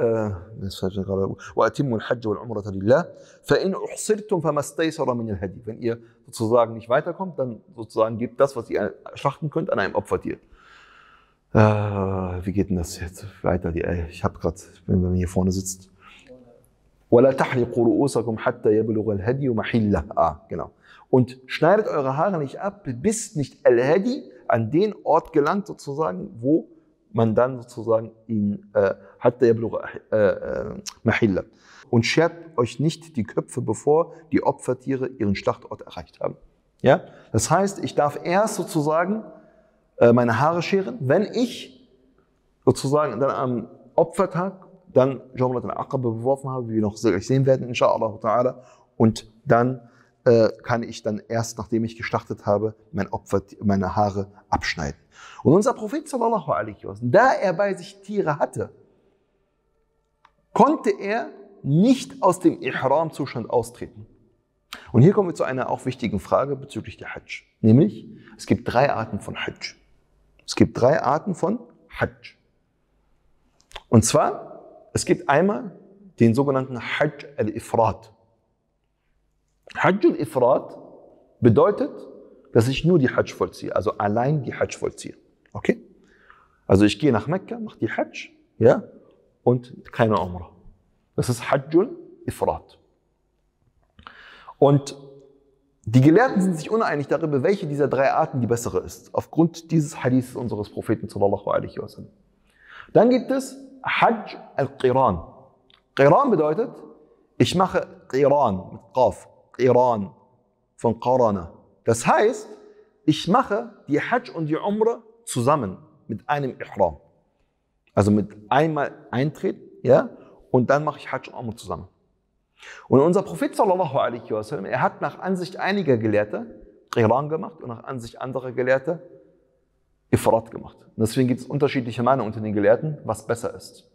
وأتموا الحج والعمرة لله فإن أحصرتم فما استيسر من الهدي. Wenn ihr sozusagen nicht weiterkommt, dann sozusagen gebt das, was ihr schlachten könnt, an einem Opfertier. Äh, wie geht denn das jetzt weiter? Ich habe gerade, wenn man hier vorne sitzt. ولا تحلقوا رؤوسكم حتى يبلغ الهدي محله. Ah, genau. Und schneidet eure Haare nicht ab, bis nicht al-Hadi an den Ort gelangt, sozusagen, wo man dann sozusagen ihn hatta yablugha mahilla. Und schert euch nicht die Köpfe, bevor die Opfertiere ihren Schlachtort erreicht haben. Ja? Das heißt, ich darf erst sozusagen äh, meine Haare scheren, wenn ich sozusagen dann am Opfertag dann Jamrat al-Aqaba beworfen habe, wie wir noch gleich sehen werden, inshallah ta'ala. Und dann äh, kann ich dann erst, nachdem ich geschlachtet habe, mein Opfer, meine Haare abschneiden. Und unser Prophet sallallahu alaihi wasallam, da er bei sich Tiere hatte, konnte er nicht aus dem Ihram-Zustand austreten. Und hier kommen wir zu einer auch wichtigen Frage bezüglich der Hajj. Nämlich, es gibt drei Arten von Hajj. Es gibt drei Arten von Hajj. Und zwar, es gibt einmal den sogenannten Hajj al-Ifrat. Hajj al-Ifrat bedeutet, dass ich nur die Hajj vollziehe, also allein die Hajj vollziehe. Okay? Also ich gehe nach Mekka, mache die Hajj, ja, und keine Umrah. Das ist Hajjul Ifrat. Und die Gelehrten sind sich uneinig darüber, welche dieser drei Arten die bessere ist, aufgrund dieses Hadiths unseres Propheten sallallahu alaihi wasallam. Dann gibt es Hajj al-Qiran. Qiran bedeutet, ich mache Qiran mit Qaf, Qiran von Qarana. Das heißt, ich mache die Hajj und die Umrah zusammen mit einem Ihram. Also mit einmal Eintritt, ja, und dann mache ich Hajj und Umrah zusammen. Und unser Prophet sallallahu alaihi wasallam, er hat nach Ansicht einiger Gelehrte Qiran gemacht und nach Ansicht anderer Gelehrte Ifrat gemacht. Und deswegen gibt es unterschiedliche Meinungen unter den Gelehrten, was besser ist.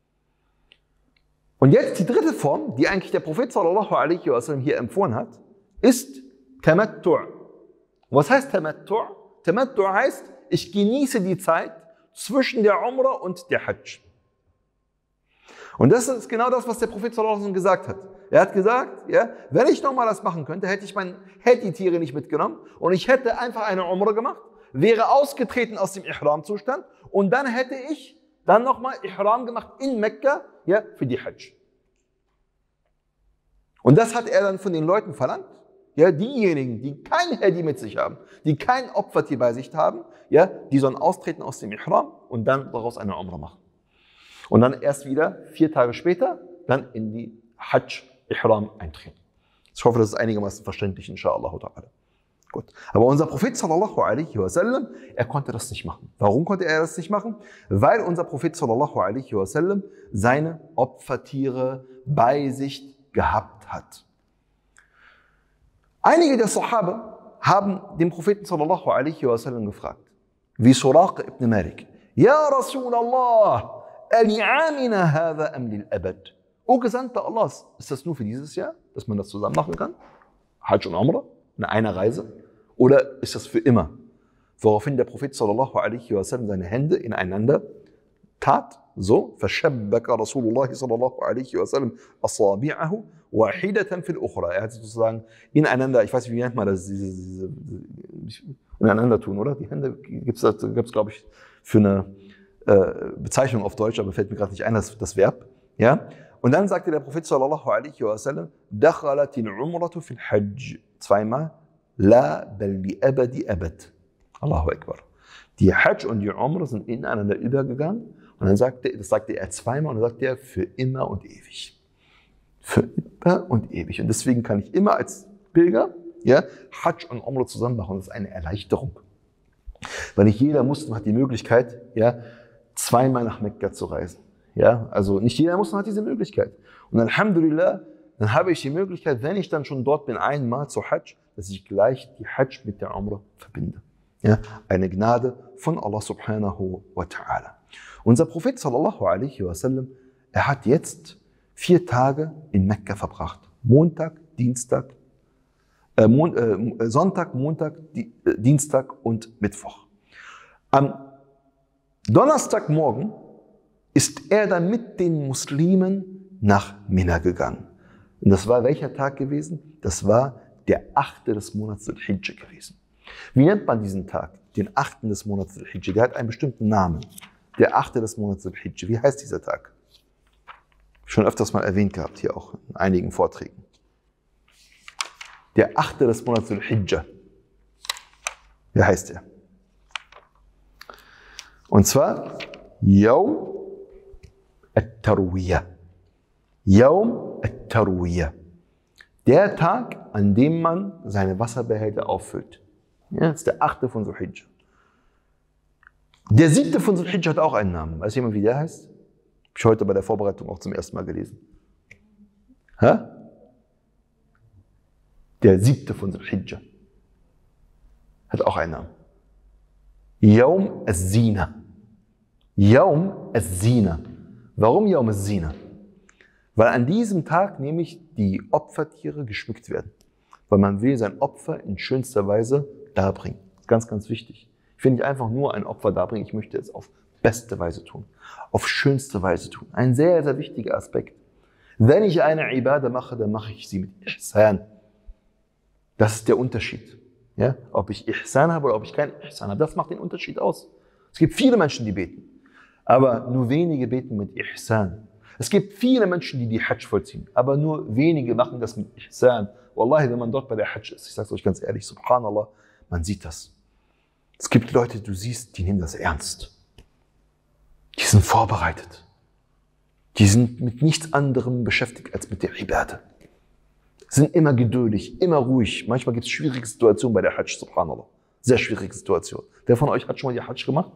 Und jetzt die dritte Form, die eigentlich der Prophet sallallahu alaihi wasallam hier empfohlen hat, ist Tamattu'. Was heißt Tamattu'? Tamattu' heißt, ich genieße die Zeit zwischen der Umrah und der Hajj. Und das ist genau das, was der Prophet sallallahu alaihi wasallam gesagt hat. Er hat gesagt, ja, wenn ich nochmal das machen könnte, hätte ich mein, hätte die Tiere nicht mitgenommen und ich hätte einfach eine Umrah gemacht, wäre ausgetreten aus dem Ihram-Zustand und dann hätte ich dann nochmal Ihram gemacht in Mekka, ja, für die Hajj. Und das hat er dann von den Leuten verlangt. Ja, diejenigen, die kein Hadi mit sich haben, die kein Opfertier bei sich haben, ja, die sollen austreten aus dem Ihram und dann daraus eine Umrah machen. Und dann erst wieder vier Tage später dann in die Hajj-Ihram eintreten. Ich hoffe, das ist einigermaßen verständlich, inshallah ta'ala. Gut. Aber unser Prophet sallallahu alaihi wasallam, er konnte das nicht machen. Warum konnte er das nicht machen? Weil unser Prophet sallallahu alaihi wasallam seine Opfertiere bei sich gehabt hat. Einige der Sahaba haben den Propheten sallallahu alaihi wasallam gefragt, wie Suraq ibn Malik, Ja Rasulallah, ali'amina hadha am lil abad? O Gesandter Allahs, ist das nur für dieses Jahr, dass man das zusammen machen kann? Hajj und Umrah, in einer Reise? Oder ist das für immer? Woraufhin der Prophet sallallahu alaihi wasallam seine Hände ineinander tat, so, فَشَبَّكَ رَسُولُ اللَّهِ sallallahu alaihi wasallam أَصَابِعَهُ وَاحِدَةً فِي الْأُخْرَى. Er hat sozusagen ineinander, ich weiß nicht, wie nennt man das, diese, diese, diese ineinander tun, oder? Die Hände gibt es, glaube ich, für eine äh, Bezeichnung auf Deutsch, aber fällt mir gerade nicht ein, das, das Verb. Ja? Und dann sagte der Prophet sallallahu alaihi wasallam, دَخَلَتِ الْعُمْرَةُ فِي الْحَجِّ. Zweimal, لَا بَلْ لِأَبَدِ أَبَدْ. Allahu Akbar. Die Hajj und die Umrah sind ineinander übergegangen. Und dann sagte, das sagte er zweimal und dann sagte er, für immer und ewig. Für immer und ewig. Und deswegen kann ich immer als Pilger, ja, Hajj und Umrah zusammen machen. Das ist eine Erleichterung. Weil nicht jeder Muslim hat die Möglichkeit, ja, zweimal nach Mekka zu reisen. Ja, also nicht jeder Muslim hat diese Möglichkeit. Und Alhamdulillah, dann habe ich die Möglichkeit, wenn ich dann schon dort bin, einmal zur Hajj, dass ich gleich die Hajj mit der Umrah verbinde. Ja, eine Gnade von Allah subhanahu wa ta'ala. Unser Prophet sallallahu alaihi wasallam, er hat jetzt vier Tage in Mekka verbracht. Montag, Dienstag, äh, Mon äh, Sonntag, Montag, Di äh, Dienstag und Mittwoch. Am Donnerstagmorgen ist er dann mit den Muslimen nach Mina gegangen. Und das war welcher Tag gewesen? Das war der achte des Monats Al-Hijj gewesen. Wie nennt man diesen Tag? Den achten des Monats Al-Hijj. Der hat einen bestimmten Namen. Der achte des Monats Al-Hijj. Wie heißt dieser Tag? Schon öfters mal erwähnt gehabt, hier auch in einigen Vorträgen. Der achte des Monats Al-Hijj. Wie heißt er? Und zwar Yawm At-Tarwiyah. Yawm At-Tarwiyah. Der Tag, an dem man seine Wasserbehälter auffüllt. Ja, das ist der achte von Dhul-Hijjah. Der siebte von Dhul-Hijjah hat auch einen Namen. Weiß jemand, wie der heißt? Habe ich heute bei der Vorbereitung auch zum ersten Mal gelesen. Hä? Der siebte von Dhul-Hijjah hat auch einen Namen. Yawm az-Zina. Yawm az-Zina. Warum Yawm az-Zina? Weil an diesem Tag nämlich die Opfertiere geschmückt werden. Weil man will sein Opfer in schönster Weise darbringen. Das ist ganz, ganz wichtig. Ich will nicht einfach nur ein Opfer darbringen, ich möchte es auf beste Weise tun. Auf schönste Weise tun. Ein sehr, sehr wichtiger Aspekt. Wenn ich eine Ibadah mache, dann mache ich sie mit Ihsan. Das ist der Unterschied. Ja? Ob ich Ihsan habe oder ob ich keinen Ihsan habe, das macht den Unterschied aus. Es gibt viele Menschen, die beten. Aber nur wenige beten mit Ihsan. Es gibt viele Menschen, die die Hajj vollziehen. Aber nur wenige machen das mit Ihsan. Wallahi, wenn man dort bei der Hajj ist, ich sage es euch ganz ehrlich, subhanallah, man sieht das. Es gibt Leute, du siehst, die nehmen das ernst. Die sind vorbereitet. Die sind mit nichts anderem beschäftigt als mit der Ibadah. Sind immer geduldig, immer ruhig. Manchmal gibt es schwierige Situationen bei der Hajj, subhanallah. Sehr schwierige Situationen. Wer von euch hat schon mal die Hajj gemacht?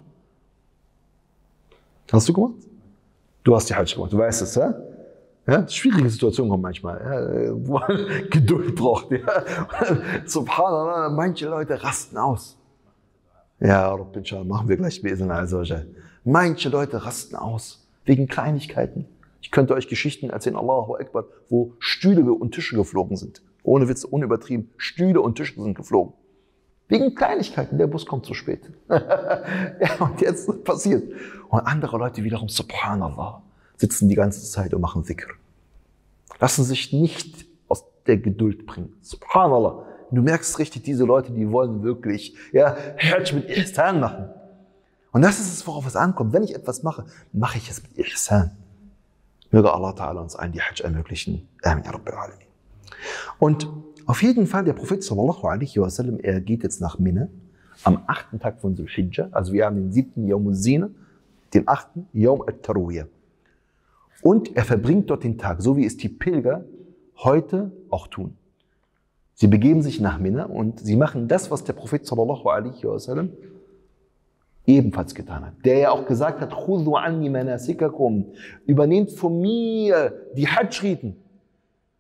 Hast du gemacht? Du hast die Hajj gemacht, du weißt es, ja? Ja, schwierige Situationen kommen manchmal, ja, wo man Geduld braucht. Ja. Subhanallah, manche Leute rasten aus. Ja, Rabb, inshallah, machen wir gleich Besen. Also, manche Leute rasten aus, wegen Kleinigkeiten. Ich könnte euch Geschichten erzählen, Allahu Akbar, wo Stühle und Tische geflogen sind. Ohne Witz, unübertrieben, Stühle und Tische sind geflogen. Wegen Kleinigkeiten, der Bus kommt zu spät. Ja, und jetzt passiert. Und andere Leute wiederum, subhanallah, sitzen die ganze Zeit und machen Dhikr. Lassen sich nicht aus der Geduld bringen. Subhanallah. Du merkst richtig, diese Leute, die wollen wirklich, ja, Hajj mit Ihsan machen. Und das ist es, worauf es ankommt. Wenn ich etwas mache, mache ich es mit Ihsan. Möge Allah Ta'ala uns allen die Hajj ermöglichen. Amin, ya Rabbil Alamin. Und auf jeden Fall, der Prophet sallallahu alaihi wasallam, er geht jetzt nach Mina am achten Tag von Dhul-Hijjah. Also wir haben den siebten Yawm az-Zina, den achten Yawm at-Tarwiyah. Und er verbringt dort den Tag, so wie es die Pilger heute auch tun. Sie begeben sich nach Mina und sie machen das, was der Prophet sallallahu alaihi wasallam ebenfalls getan hat. Der ja auch gesagt hat, Khudhu anni manasikakum, übernehmt von mir die Hajj-Riten.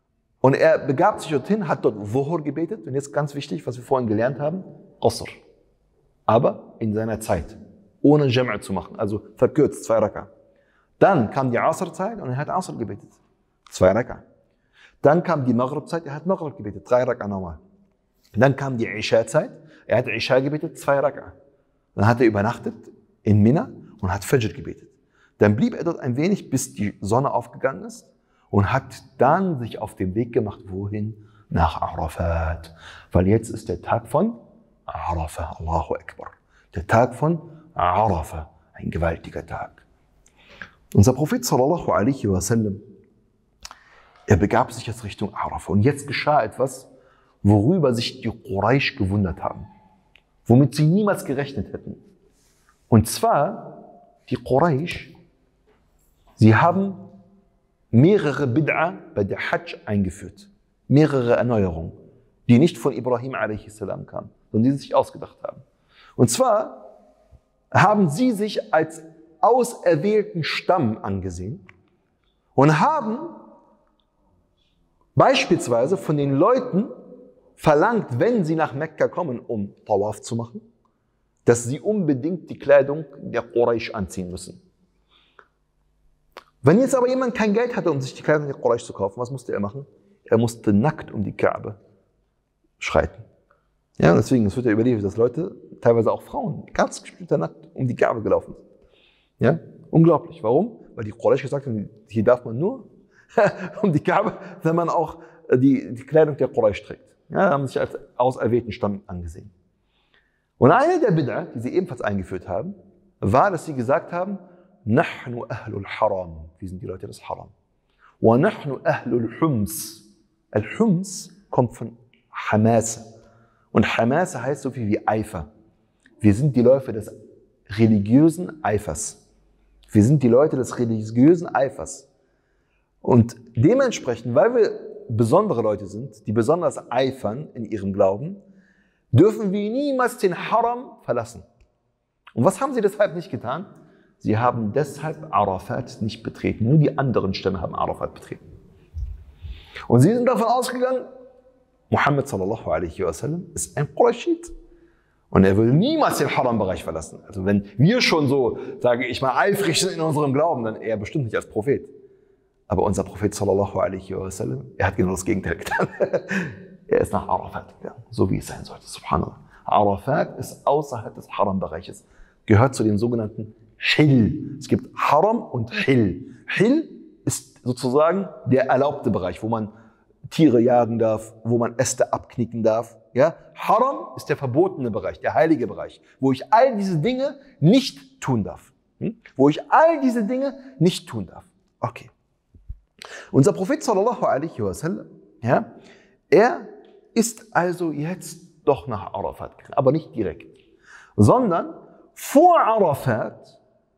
Und er begab sich dorthin, hat dort Zuhur gebetet. Und jetzt ganz wichtig, was wir vorhin gelernt haben, Qasr. Aber in seiner Zeit, ohne Jam' zu machen, also verkürzt, zwei Raka. Dann kam die Asr-Zeit und er hat Asr gebetet, zwei Raka. Dann kam die Maghrib-Zeit, er hat Maghrib gebetet, drei Raka nochmal. Dann kam die Isha-Zeit, er hat Isha gebetet, zwei Raka. Dann hat er übernachtet in Mina und hat Fajr gebetet. Dann blieb er dort ein wenig, bis die Sonne aufgegangen ist und hat dann sich auf den Weg gemacht, wohin? Nach Arafat. Weil jetzt ist der Tag von Arafat, Allahu Akbar. Der Tag von Arafat, ein gewaltiger Tag. Unser Prophet sallallahu alaihi wasallam, er begab sich jetzt Richtung Arafat. Und jetzt geschah etwas, worüber sich die Quraysh gewundert haben. Womit sie niemals gerechnet hätten. Und zwar, die Quraysh, sie haben mehrere Bid'a bei der Hajj eingeführt. Mehrere Erneuerungen, die nicht von Ibrahim a.s. kamen, sondern die sie sich ausgedacht haben. Und zwar haben sie sich als auserwählten Stamm angesehen und haben beispielsweise von den Leuten verlangt, wenn sie nach Mekka kommen, um Tawaf zu machen, dass sie unbedingt die Kleidung der Quraysh anziehen müssen. Wenn jetzt aber jemand kein Geld hatte, um sich die Kleidung der Quraysh zu kaufen, was musste er machen? Er musste nackt um die Kaaba schreiten. Ja, deswegen, es wird ja überliefert, dass Leute, teilweise auch Frauen, ganz gesplitter nackt um die Kaaba gelaufen sind. Ja, unglaublich. Warum? Weil die Quraysh gesagt haben, hier darf man nur um die Kaaba, wenn man auch die, die Kleidung der Quraysh trägt. Ja, haben sich als auserwählten Stamm angesehen. Und eine der Bid'a, die sie ebenfalls eingeführt haben, war, dass sie gesagt haben, Nahnu ahlul Haram. Wir sind die Leute des Haram. Wa nahnu ahlul Hums. Al-Hums kommt von Hamasa. Und Hamasa heißt so viel wie Eifer. Wir sind die Leute des religiösen Eifers. Wir sind die Leute des religiösen Eifers. Und dementsprechend, weil wir besondere Leute sind, die besonders eifern in ihrem Glauben, dürfen wir niemals den Haram verlassen. Und was haben sie deshalb nicht getan? Sie haben deshalb Arafat nicht betreten. Nur die anderen Stämme haben Arafat betreten. Und sie sind davon ausgegangen, Muhammad sallallahu alaihi wasallam ist ein Qurayshit. Und er will niemals den Haram-Bereich verlassen. Also wenn wir schon so, sage ich mal, eifrig sind in unserem Glauben, dann er bestimmt nicht als Prophet. Aber unser Prophet sallallahu alaihi wasallam, er hat genau das Gegenteil getan. Er ist nach Arafat gegangen, so wie es sein sollte. Subhanallah. Arafat ist außerhalb des Haram-Bereiches. Gehört zu den sogenannten Hil. Es gibt Haram und Hil. Hil ist sozusagen der erlaubte Bereich, wo man Tiere jagen darf, wo man Äste abknicken darf. Ja? Haram ist der verbotene Bereich, der heilige Bereich, wo ich all diese Dinge nicht tun darf. Hm? Wo ich all diese Dinge nicht tun darf. Okay. Unser Prophet sallallahu alaihi wasallam, ja, er ist also jetzt doch nach Arafat gegangen, aber nicht direkt, sondern vor Arafat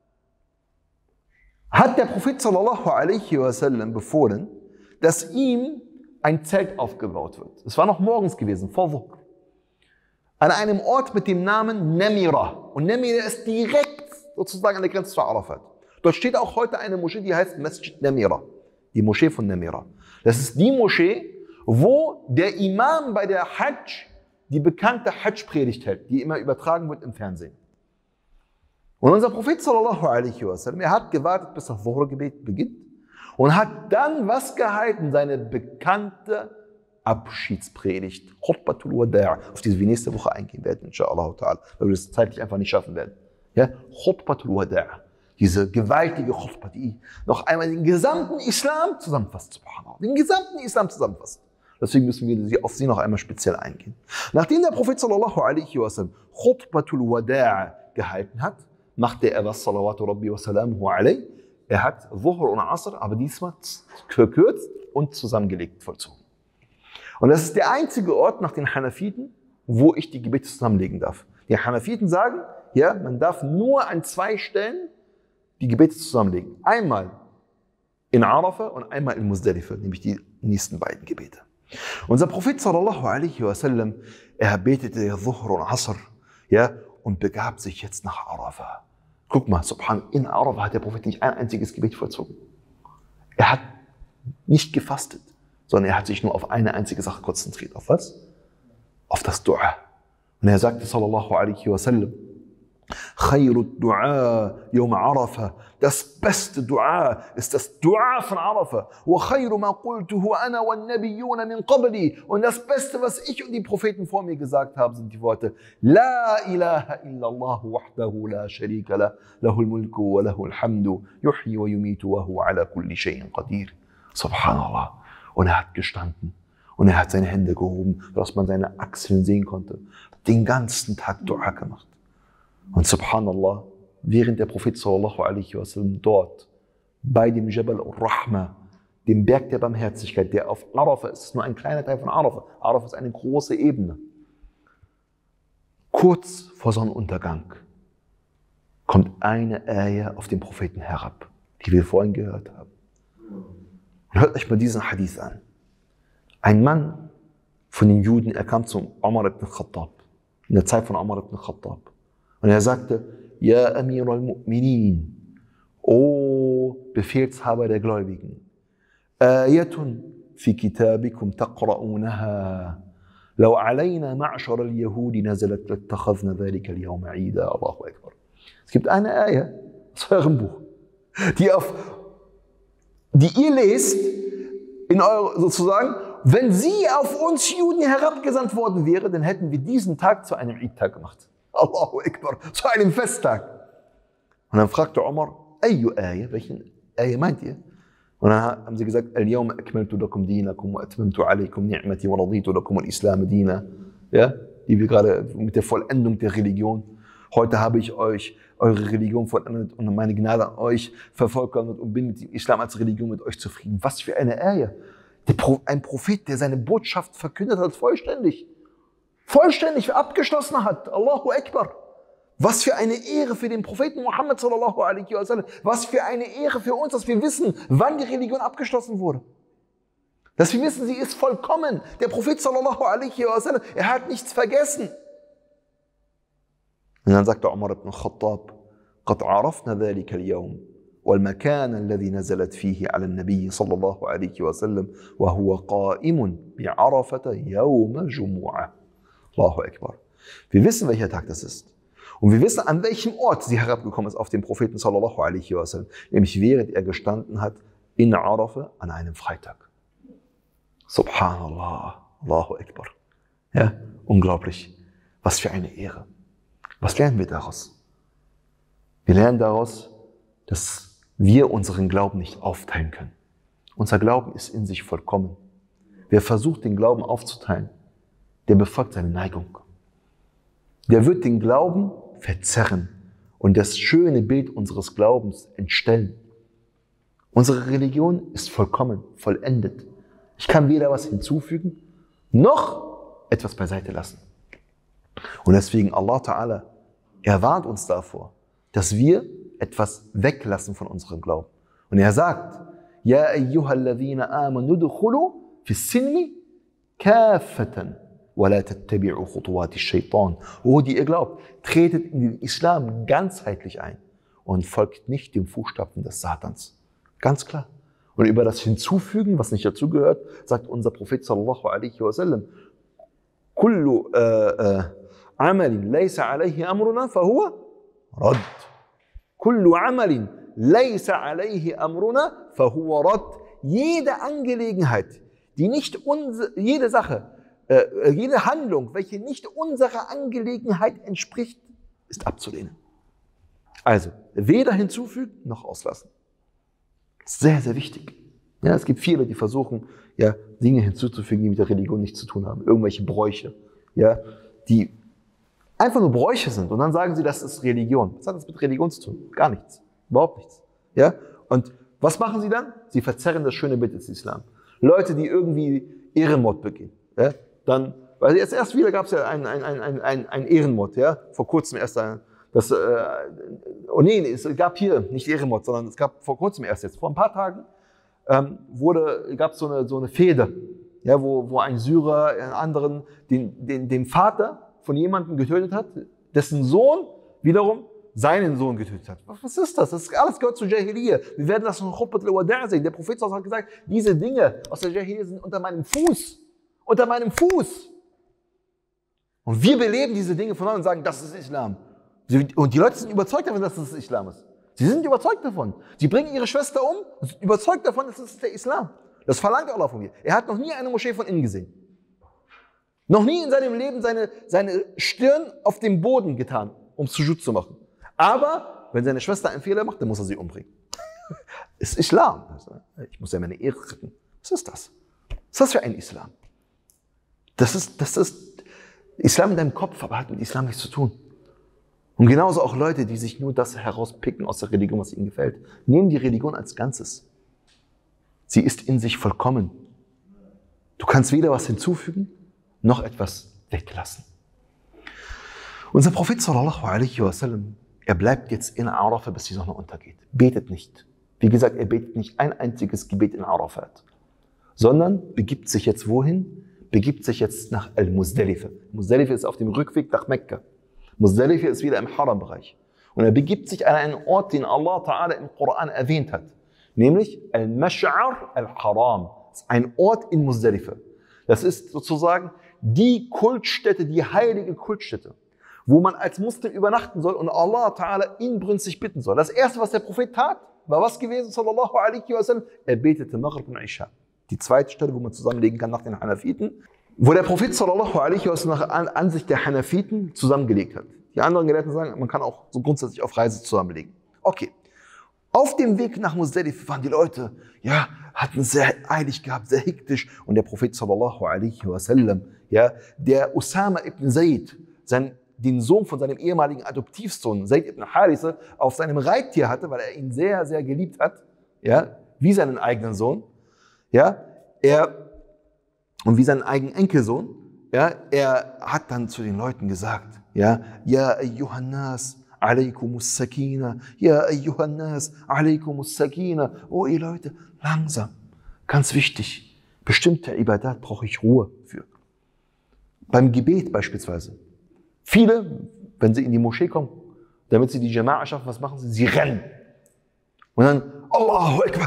hat der Prophet sallallahu alaihi wasallam befohlen, dass ihm ein Zelt aufgebaut wird. Es war noch morgens gewesen, vor Dhuhr, an einem Ort mit dem Namen Namira. Und Namira ist direkt sozusagen an der Grenze zu Arafat. Dort steht auch heute eine Moschee, die heißt Masjid Namira, die Moschee von Namira. Das ist die Moschee, wo der Imam bei der Hajj die bekannte Hajj-Predigt hält, die immer übertragen wird im Fernsehen. Und unser Prophet sallallahu alaihi wasallam, er hat gewartet, bis das Dhuhr-Gebet beginnt und hat dann was gehalten, seine bekannte Abschiedspredigt, Khutbatul Wada', auf die wir nächste Woche eingehen werden, inshallah ta'ala, weil wir das zeitlich einfach nicht schaffen werden. Ja, Khutbatul Wada', diese gewaltige Khutbah, die noch einmal den gesamten Islam zusammenfasst, subhanallah, den gesamten Islam zusammenfasst. Deswegen müssen wir auf sie noch einmal speziell eingehen. Nachdem der Prophet sallallahu alaihi wasallam Khutbatul Wada' gehalten hat, machte er was, salawatu rabbi wa salamuhu alayh. Er hat Dhuhr und Asr, aber diesmal verkürzt und zusammengelegt vollzogen. Und das ist der einzige Ort nach den Hanafiten, wo ich die Gebete zusammenlegen darf. Die Hanafiten sagen, ja, man darf nur an zwei Stellen die Gebete zusammenlegen. Einmal in Arafah und einmal in Muzdalifa, nämlich die nächsten beiden Gebete. Unser Prophet sallallahu alaihi wasallam, er betete Dhuhr und Asr, ja, und begab sich jetzt nach Arafah. Guck mal, subhanallah, in Arafah hat der Prophet nicht ein einziges Gebet vollzogen. Er hat nicht gefastet, sondern er hat sich nur auf eine einzige Sache konzentriert. Auf was? Auf das Dua. Und er sagte, sallallahu alaihi wasallam, Khayru Dua Yawm Arafah. Das beste Dua ist das Dua von Arafah. Wa khayru ma qultuhu ana wan nabiyyuna min qabli. Und das Beste, was ich und die Propheten vor mir gesagt haben, sind die Worte La ilaha illallah wahdahu la sharika lah, lahul mulku wa lahul hamdu, yuhyi wa yumitu wa huwa ala kulli shay'in qadir. Subhanallah. Und er hat gestanden und er hat seine Hände gehoben, sodass man seine Achseln sehen konnte. Den ganzen Tag Dua gemacht. Und subhanallah, während der Prophet sallallahu alaihi wasallam dort bei dem Jabal al-Rahma, dem Berg der Barmherzigkeit, der auf Arafah ist, ist nur ein kleiner Teil von Arafah. Arafah ist eine große Ebene. Kurz vor Sonnenuntergang kommt eine Ayah auf den Propheten herab, die wir vorhin gehört haben. Und hört euch mal diesen Hadith an. Ein Mann von den Juden, er kam zu Umar ibn Khattab, in der Zeit von Umar ibn Khattab. Und er sagte, Ja Amir al-Mu'minin, O Befehlshaber der Gläubigen, Ayatun fi kitabikum taqra'unaha, law alayna ma'shar al-Yahudi nazalat lattakhadhna dhalika al-yawma 'ida. Allahu Akbar. Es gibt eine Ayah aus eurem Buch, die, auf, die ihr lest, in eure, sozusagen, wenn sie auf uns Juden herabgesandt worden wäre, dann hätten wir diesen Tag zu einem Eid-Tag gemacht. Allahu Akbar, zu einem Festtag. Und dann fragte Umar, Ayu Ayah, welchen Ayah meint ihr? Und dann haben sie gesagt, Al-Yawma akmaltu lakum dinakum wa atmamtu alaykum ni'mati wa raditu lakum al-Islam dina. Ja, die wir gerade mit der Vollendung der Religion. Heute habe ich euch eure Religion vollendet und meine Gnade an euch vervollkommnet und bin mit dem Islam als Religion mit euch zufrieden. Was für eine Ayah. Ein Prophet, der seine Botschaft verkündet hat, vollständig. Vollständig abgeschlossen hat. Allahu Akbar. Was für eine Ehre für den Propheten Muhammad sallallahu alaihi wasallam. Was für eine Ehre für uns, dass wir wissen, wann die Religion abgeschlossen wurde. Dass wir wissen, sie ist vollkommen. Der Prophet sallallahu alaihi wasallam, er hat nichts vergessen. Und dann sagte Umar ibn Khattab, قد عرفنا ذلك اليوم والمكان الذي نزلت فيه على النبي صلى الله عليه وسلم وهو قائم بعرفة يوم جمعة. Allahu Akbar. Wir wissen, welcher Tag das ist. Und wir wissen, an welchem Ort sie herabgekommen ist auf den Propheten sallallahu alaihi wasallam. Nämlich während er gestanden hat in Arafah an einem Freitag. Subhanallah. Allahu Akbar. Ja, unglaublich. Was für eine Ehre. Was lernen wir daraus? Wir lernen daraus, dass wir unseren Glauben nicht aufteilen können. Unser Glauben ist in sich vollkommen. Wer versucht, den Glauben aufzuteilen, der befolgt seine Neigung. Der wird den Glauben verzerren und das schöne Bild unseres Glaubens entstellen. Unsere Religion ist vollkommen, vollendet. Ich kann weder was hinzufügen, noch etwas beiseite lassen. Und deswegen Allah Ta'ala, er warnt uns davor, dass wir etwas weglassen von unserem Glauben. Und er sagt, Ja ayyuhalladhina amanu dukhulu fis silmi kaffatan. O die ihr glaubt, tretet in den Islam ganzheitlich ein und folgt nicht dem Fußstapfen des Satans. Ganz klar. Und über das Hinzufügen, was nicht dazugehört, sagt unser Prophet sallallahu alaihi wasallam, Kullu amalin laysa alayhi amruna fahuwa rad. Kullu amalin laysa alayhi amruna fahuwa rad. Jede Angelegenheit, die nicht unsere, jede Sache, Äh, jede Handlung, welche nicht unserer Angelegenheit entspricht, ist abzulehnen. Also, weder hinzufügen noch auslassen. Sehr, sehr wichtig. Ja, es gibt viele, die versuchen, ja, Dinge hinzuzufügen, die mit der Religion nichts zu tun haben. Irgendwelche Bräuche, ja, die einfach nur Bräuche sind. Und dann sagen sie, das ist Religion. Was hat das mit Religion zu tun? Gar nichts. Überhaupt nichts. Ja? Und was machen sie dann? Sie verzerren das schöne Bild des Islam. Leute, die irgendwie Ehrenmord begehen. Ja? Dann, weil jetzt erst wieder gab es ja einen ein, ein, ein, ein Ehrenmord, ja, vor kurzem erst ein, das, äh, oh nee, es gab hier nicht Ehrenmord, sondern es gab vor kurzem erst jetzt, vor ein paar Tagen, ähm, wurde, gab es so eine, so eine Fehde, ja, wo, wo ein Syrer einen anderen, den, den, den Vater von jemandem getötet hat, dessen Sohn wiederum seinen Sohn getötet hat. Was ist das? Das alles gehört zu Jahiliyyah. Wir werden das in Khutbat al-Wada' sehen. Der Prophet hat gesagt, diese Dinge aus der Jahiliyyah sind unter meinem Fuß. Unter meinem Fuß. Und wir beleben diese Dinge von neu und sagen, das ist Islam. Und die Leute sind überzeugt davon, dass das Islam ist. Sie sind überzeugt davon. Sie bringen ihre Schwester um und sind überzeugt davon, dass das der Islam. Das verlangt Allah von mir. Er hat noch nie eine Moschee von innen gesehen. Noch nie in seinem Leben seine, seine Stirn auf dem Boden getan, um Sujud zu machen. Aber wenn seine Schwester einen Fehler macht, dann muss er sie umbringen. Ist Islam. Ich muss ja meine Ehre retten. Was ist das? Was ist das für ein Islam? Das ist, das ist Islam in deinem Kopf, aber hat mit Islam nichts zu tun. Und genauso auch Leute, die sich nur das herauspicken aus der Religion, was ihnen gefällt. Nehmen die Religion als Ganzes. Sie ist in sich vollkommen. Du kannst weder was hinzufügen, noch etwas weglassen. Unser Prophet sallallahu alaihi wasallam, er bleibt jetzt in Arafah, bis die Sonne untergeht. Betet nicht. Wie gesagt, er betet nicht ein einziges Gebet in Arafat, sondern begibt sich jetzt wohin? Begibt sich jetzt nach Al-Muzdalifa. Muzdalifa ist auf dem Rückweg nach Mekka. Muzdalifa ist wieder im Haram-Bereich. Und er begibt sich an einen Ort, den Allah Ta'ala im Koran erwähnt hat. Nämlich Al-Mash'ar al-Haram. Das ist ein Ort in Muzdalifa. Das ist sozusagen die Kultstätte, die heilige Kultstätte, wo man als Muslim übernachten soll und Allah Ta'ala inbrünstig bitten soll. Das erste, was der Prophet tat, war was gewesen, sallallahu alaihi wasallam? Er betete Maghrib und Isha. Die zweite Stelle, wo man zusammenlegen kann nach den Hanafiten, wo der Prophet sallallahu alaihi wasallam nach Ansicht der Hanafiten zusammengelegt hat. Die anderen Gelehrten sagen, man kann auch so grundsätzlich auf Reise zusammenlegen. Okay. Auf dem Weg nach Muzdalif waren die Leute, ja, hatten sehr eilig gehabt, sehr hektisch. Und der Prophet sallallahu alaihi wasallam, ja, der Usama ibn Zayd, sein, den Sohn von seinem ehemaligen Adoptivsohn, Zayd ibn Haritha, auf seinem Reittier hatte, weil er ihn sehr, sehr geliebt hat, ja, wie seinen eigenen Sohn, ja, er, und wie seinen eigenen Enkelsohn, ja, er hat dann zu den Leuten gesagt, ja, ja, ayyuhan nas, alaykumus sakina, ja, ayyuhan nas, alaykumus sakina. Oh, ihr Leute, langsam, ganz wichtig, bestimmte Ibadat brauche ich Ruhe für. Beim Gebet beispielsweise. Viele, wenn sie in die Moschee kommen, damit sie die Jama'a schaffen, was machen sie? Sie rennen. Und dann, Allahu Akbar.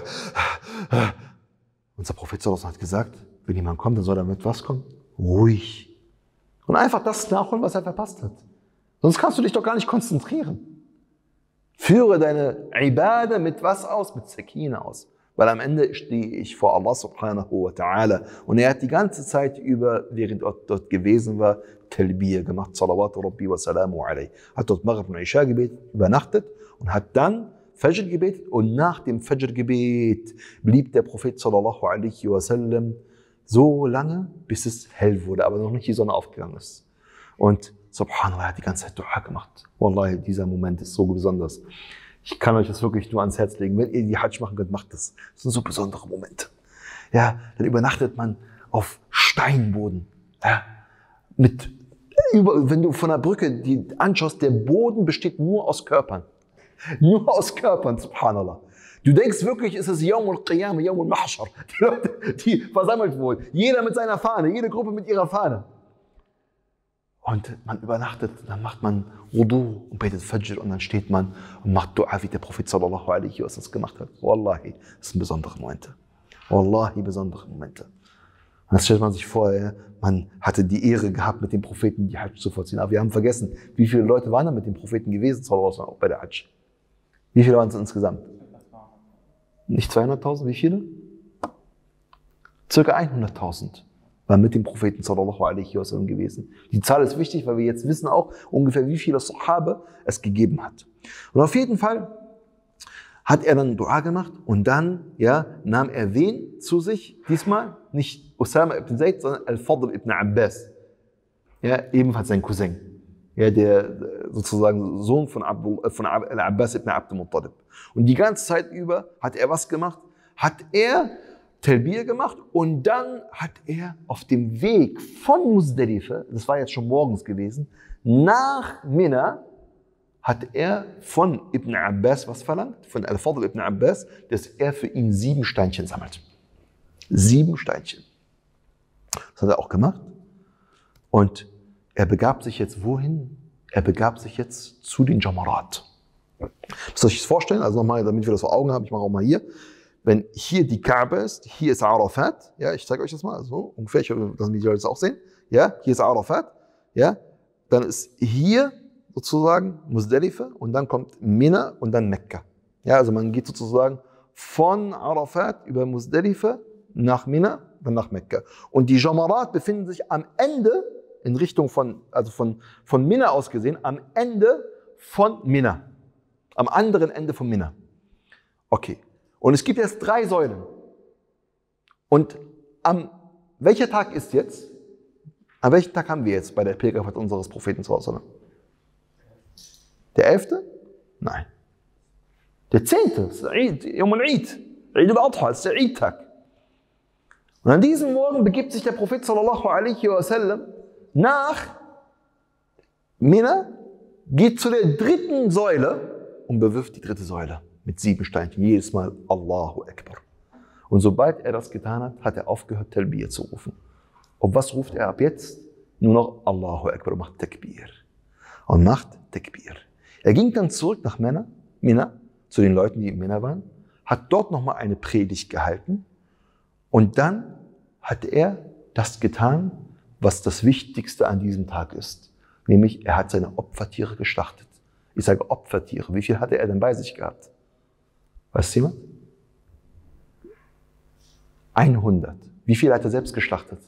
Unser Prophet hat gesagt, wenn jemand kommt, dann soll er mit was kommen? Ruhig. Und einfach das nachholen, was er verpasst hat. Sonst kannst du dich doch gar nicht konzentrieren. Führe deine Ibadah mit was aus? Mit Sakina aus. Weil am Ende stehe ich vor Allah subhanahu wa ta'ala. Und er hat die ganze Zeit über, während er dort gewesen war, Talbiyah gemacht. Salawatu Rabbi wa salamu alayhi. Hat dort Maghrib und Isha gebetet, übernachtet und hat dann Fajr gebetet. Und nach dem Fajr Gebet blieb der Prophet sallallahu alaihi wa sallam so lange, bis es hell wurde, aber noch nicht die Sonne aufgegangen ist. Und subhanallah, er hat die ganze Zeit Dua gemacht. Wallahi, dieser Moment ist so besonders. Ich kann euch das wirklich nur ans Herz legen. Wenn ihr die Hajj machen könnt, macht das. Das sind so besondere Momente. Ja, dann übernachtet man auf Steinboden. Ja, mit, über, wenn du von der Brücke die anschaust, der Boden besteht nur aus Körpern. Nur aus Körpern, subhanallah. Du denkst wirklich, ist es Yawm al-Qiyamah, Yawm al-Mahshar. Die Leute, die versammelt wurden. Jeder mit seiner Fahne, jede Gruppe mit ihrer Fahne. Und man übernachtet, dann macht man Wudu und betet Fajr und dann steht man und macht Dua, wie der Prophet sallallahu alaihi wasallam das gemacht hat. Wallahi, das sind besondere Momente. Wallahi, besondere Momente. Und das stellt man sich vor, man hatte die Ehre gehabt, mit dem Propheten die Hajj zu vollziehen. Aber wir haben vergessen, wie viele Leute waren da mit dem Propheten gewesen, sallallahu alaihi wasallam, auch bei der Hajj. Wie viele waren es insgesamt? Nicht zweihunderttausend, wie viele? Circa hunderttausend. War mit dem Propheten sallallahu alaihi wasallam gewesen. Die Zahl ist wichtig, weil wir jetzt wissen auch ungefähr, wie viele Sahaba es gegeben hat. Und auf jeden Fall hat er dann Dua gemacht und dann ja, nahm er wen zu sich? Diesmal nicht Usama ibn Zayd, sondern Al-Fadl ibn Abbas. Ja, ebenfalls sein Cousin. Ja, der sozusagen Sohn von, Abdul, von Al-Abbas ibn Abdul Muttalib. Und die ganze Zeit über hat er was gemacht? Hat er Talbiyah gemacht und dann hat er auf dem Weg von Muzdalifa, das war jetzt schon morgens gewesen, nach Mina, hat er von Ibn Abbas was verlangt, von Al-Fadl ibn Abbas, dass er für ihn sieben Steinchen sammelt. Sieben Steinchen. Das hat er auch gemacht. Und er begab sich jetzt wohin? Er begab sich jetzt zu den Jamarat. Müsst ihr euch das vorstellen? Also nochmal, damit wir das vor Augen haben, ich mache auch mal hier. Wenn hier die Kaaba ist, hier ist Arafat, ja, ich zeige euch das mal, so ungefähr, ich hoffe, dass die Leute das auch sehen, ja, hier ist Arafat, ja, dann ist hier sozusagen Muzdalifa und dann kommt Mina und dann Mekka. Ja, also man geht sozusagen von Arafat über Muzdalifa nach Mina, dann nach Mekka. Und die Jamarat befinden sich am Ende, in Richtung von, also von, von Mina aus gesehen, am Ende von Mina. Am anderen Ende von Mina. Okay. Und es gibt jetzt drei Säulen. Und am, welcher Tag ist jetzt? An welchem Tag haben wir jetzt bei der Pilgerfahrt unseres Propheten? Der elfte? Nein. Der zehnte. Das ist Eid, Yom al-Eid. Eid al-Adha, das ist der Eid-Tag. Und an diesem Morgen begibt sich der Prophet sallallahu alaihi wasallam nach Mina, geht zu der dritten Säule und bewirft die dritte Säule mit sieben Steinchen. Jedes Mal Allahu Akbar. Und sobald er das getan hat, hat er aufgehört, Talbiyah zu rufen. Und was ruft er ab jetzt? Nur noch Allahu Akbar und macht Takbir. Und macht Takbir. Er ging dann zurück nach Mina, Mina zu den Leuten, die in Mina waren, hat dort nochmal eine Predigt gehalten und dann hat er das getan, was das Wichtigste an diesem Tag ist. Nämlich, er hat seine Opfertiere geschlachtet. Ich sage Opfertiere. Wie viel hatte er denn bei sich gehabt? Weiß jemand? hundert. Wie viel hat er selbst geschlachtet?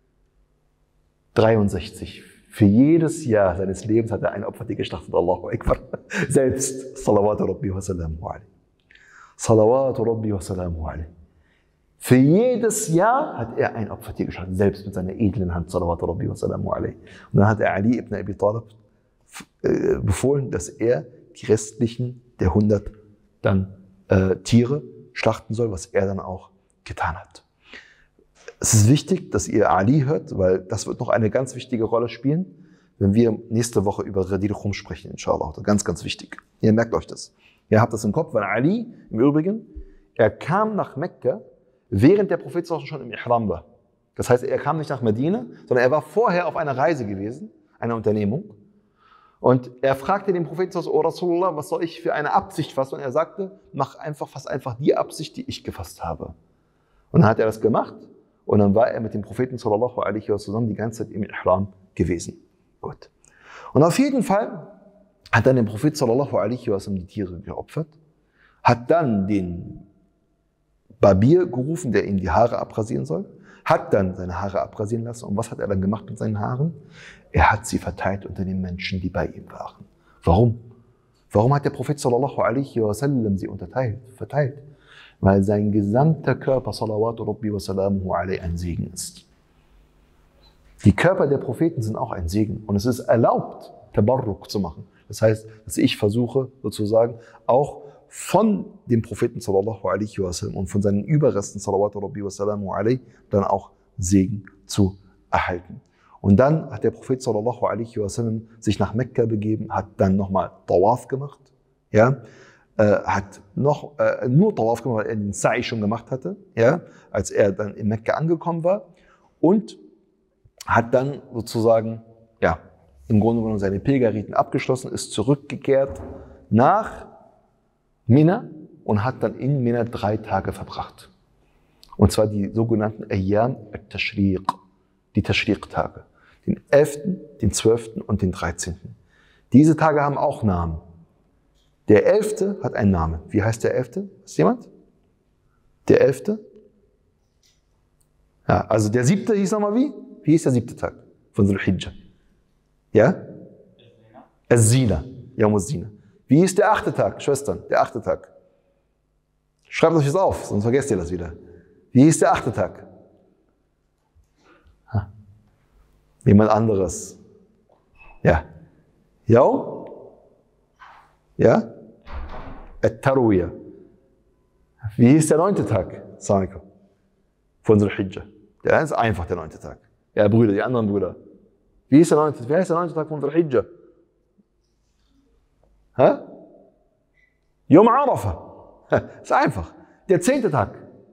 dreiundsechzig. Für jedes Jahr seines Lebens hat er ein Opfertier geschlachtet. Allahu Akbar. Selbst. Salawatu Rabbi wa salamu alayhi. Salawatu Rabbi wa salamu alayhi. Für jedes Jahr hat er ein Opfertier geschlachtet. Selbst mit seiner edlen Hand. Salawatu Rabbi wa salamu alayhi. Und dann hat er Ali ibn Abi Talib befohlen, dass er die restlichen der hundert dann äh, Tiere schlachten soll, was er dann auch getan hat. Es ist wichtig, dass ihr Ali hört, weil das wird noch eine ganz wichtige Rolle spielen, wenn wir nächste Woche über Ghadir Khum sprechen, inshallah. Ganz, ganz wichtig. Ihr merkt euch das. Ihr habt das im Kopf, weil Ali, im Übrigen, er kam nach Mekka, während der Prophet schon im Ihram war. Das heißt, er kam nicht nach Medina, sondern er war vorher auf einer Reise gewesen, einer Unternehmung. Und er fragte den Propheten, O Rasulullah, was soll ich für eine Absicht fassen? Und er sagte, mach einfach, fass einfach die Absicht, die ich gefasst habe. Und dann hat er das gemacht. Und dann war er mit dem Propheten sallallahu alaihi wasallam die ganze Zeit im Ihram gewesen. Gut. Und auf jeden Fall hat dann der Prophet sallallahu alaihi wasallam die Tiere geopfert, hat dann den Barbier gerufen, der ihm die Haare abrasieren soll, hat dann seine Haare abrasieren lassen. Und was hat er dann gemacht mit seinen Haaren? Er hat sie verteilt unter den Menschen, die bei ihm waren. Warum? Warum hat der Prophet sallallahu alaihi wasallam sie unterteilt, verteilt? Weil sein gesamter Körper, salawatu Rabbi wa salamuhu alayhi, ein Segen ist. Die Körper der Propheten sind auch ein Segen. Und es ist erlaubt, Tabarruk zu machen. Das heißt, dass ich versuche, sozusagen, auch von dem Propheten sallallahu alaihi wasallam und von seinen Überresten, salawatu Rabbi wa salamuhu alayhi, dann auch Segen zu erhalten. Und dann hat der Prophet sallallahu alaihi wasallam sich nach Mekka begeben, hat dann nochmal Tawaf gemacht, ja, Äh, hat noch äh, nur Tawaf gemacht, weil er den Sa'i schon gemacht hatte, ja, als er dann in Mekka angekommen war, und hat dann sozusagen, ja, im Grunde genommen seine Pilgerriten abgeschlossen, ist zurückgekehrt nach Mina und hat dann in Mina drei Tage verbracht. Und zwar die sogenannten Ayyam al-Tashriq, die Tashriq-Tage, den elften, den zwölften und den dreizehnten. Diese Tage haben auch Namen. Der elfte hat einen Namen. Wie heißt der elfte? Ist jemand? Der elfte? Ja, also der siebte hieß nochmal wie? Wie hieß der siebte Tag von Dhul Hijjah? Ja? Az-Zina. Yawm az-Zina. Wie hieß der achte Tag, Schwestern? Der achte Tag. Schreibt euch das auf, sonst vergesst ihr das wieder. Wie hieß der achte Tag? Ha. Jemand anderes. Ja. Yawm? Ja? At-Tarwiyah. Wie hieß der neunte Tag? Assalamu von Dhul Hijjah. Der ist einfach der neunte Tag. Ja, Brüder, die anderen Brüder. Wie hieß der neunte, wie heißt der neunte Tag von Dhul Hijjah? Hä? Yom Arafah. Ist einfach. Der zehnte Tag.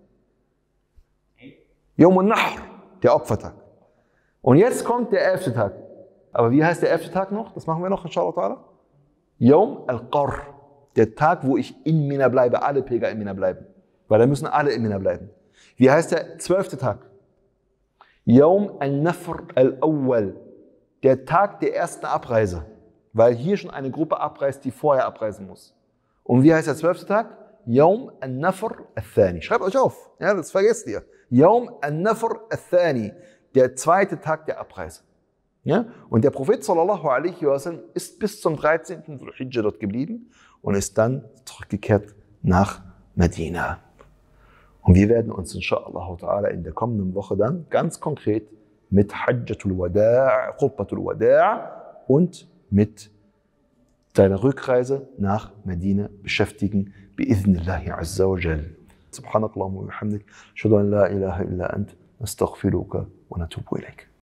Yom al-Nahr. Der Opfertag. Und jetzt kommt der elfte Tag. Aber wie heißt der elfte Tag noch? Das machen wir noch, inshallah ta'ala. Yom al-Qarr. Der Tag, wo ich in Mina bleibe, alle Pilger in Mina bleiben. Weil da müssen alle in Mina bleiben. Wie heißt der zwölfte Tag? Yawm al-Nafr al-Awwal. Der Tag der ersten Abreise. Weil hier schon eine Gruppe abreist, die vorher abreisen muss. Und wie heißt der zwölfte Tag? Yawm al-Nafr al-Thani. Schreibt euch auf. Ja, das vergesst ihr. Yawm al-Nafr al-Thani. Der zweite Tag der Abreise. Ja? Und der Prophet sallallahu alaihi wasallam ist bis zum dreizehnten Dhul-Hijjah dort geblieben und ist dann zurückgekehrt nach Medina. Und wir werden uns inshallah ta'ala in der kommenden Woche dann ganz konkret mit Hajjatul Wada', Khutbatul Wada' und mit seiner Rückreise nach Medina beschäftigen. Bi'idhnillahi azza wa jal. Subhanakallahumma wa bihamdik. Ashhadu an la ilaha illa ant. Nastaghfiruka wa natubu ilayk.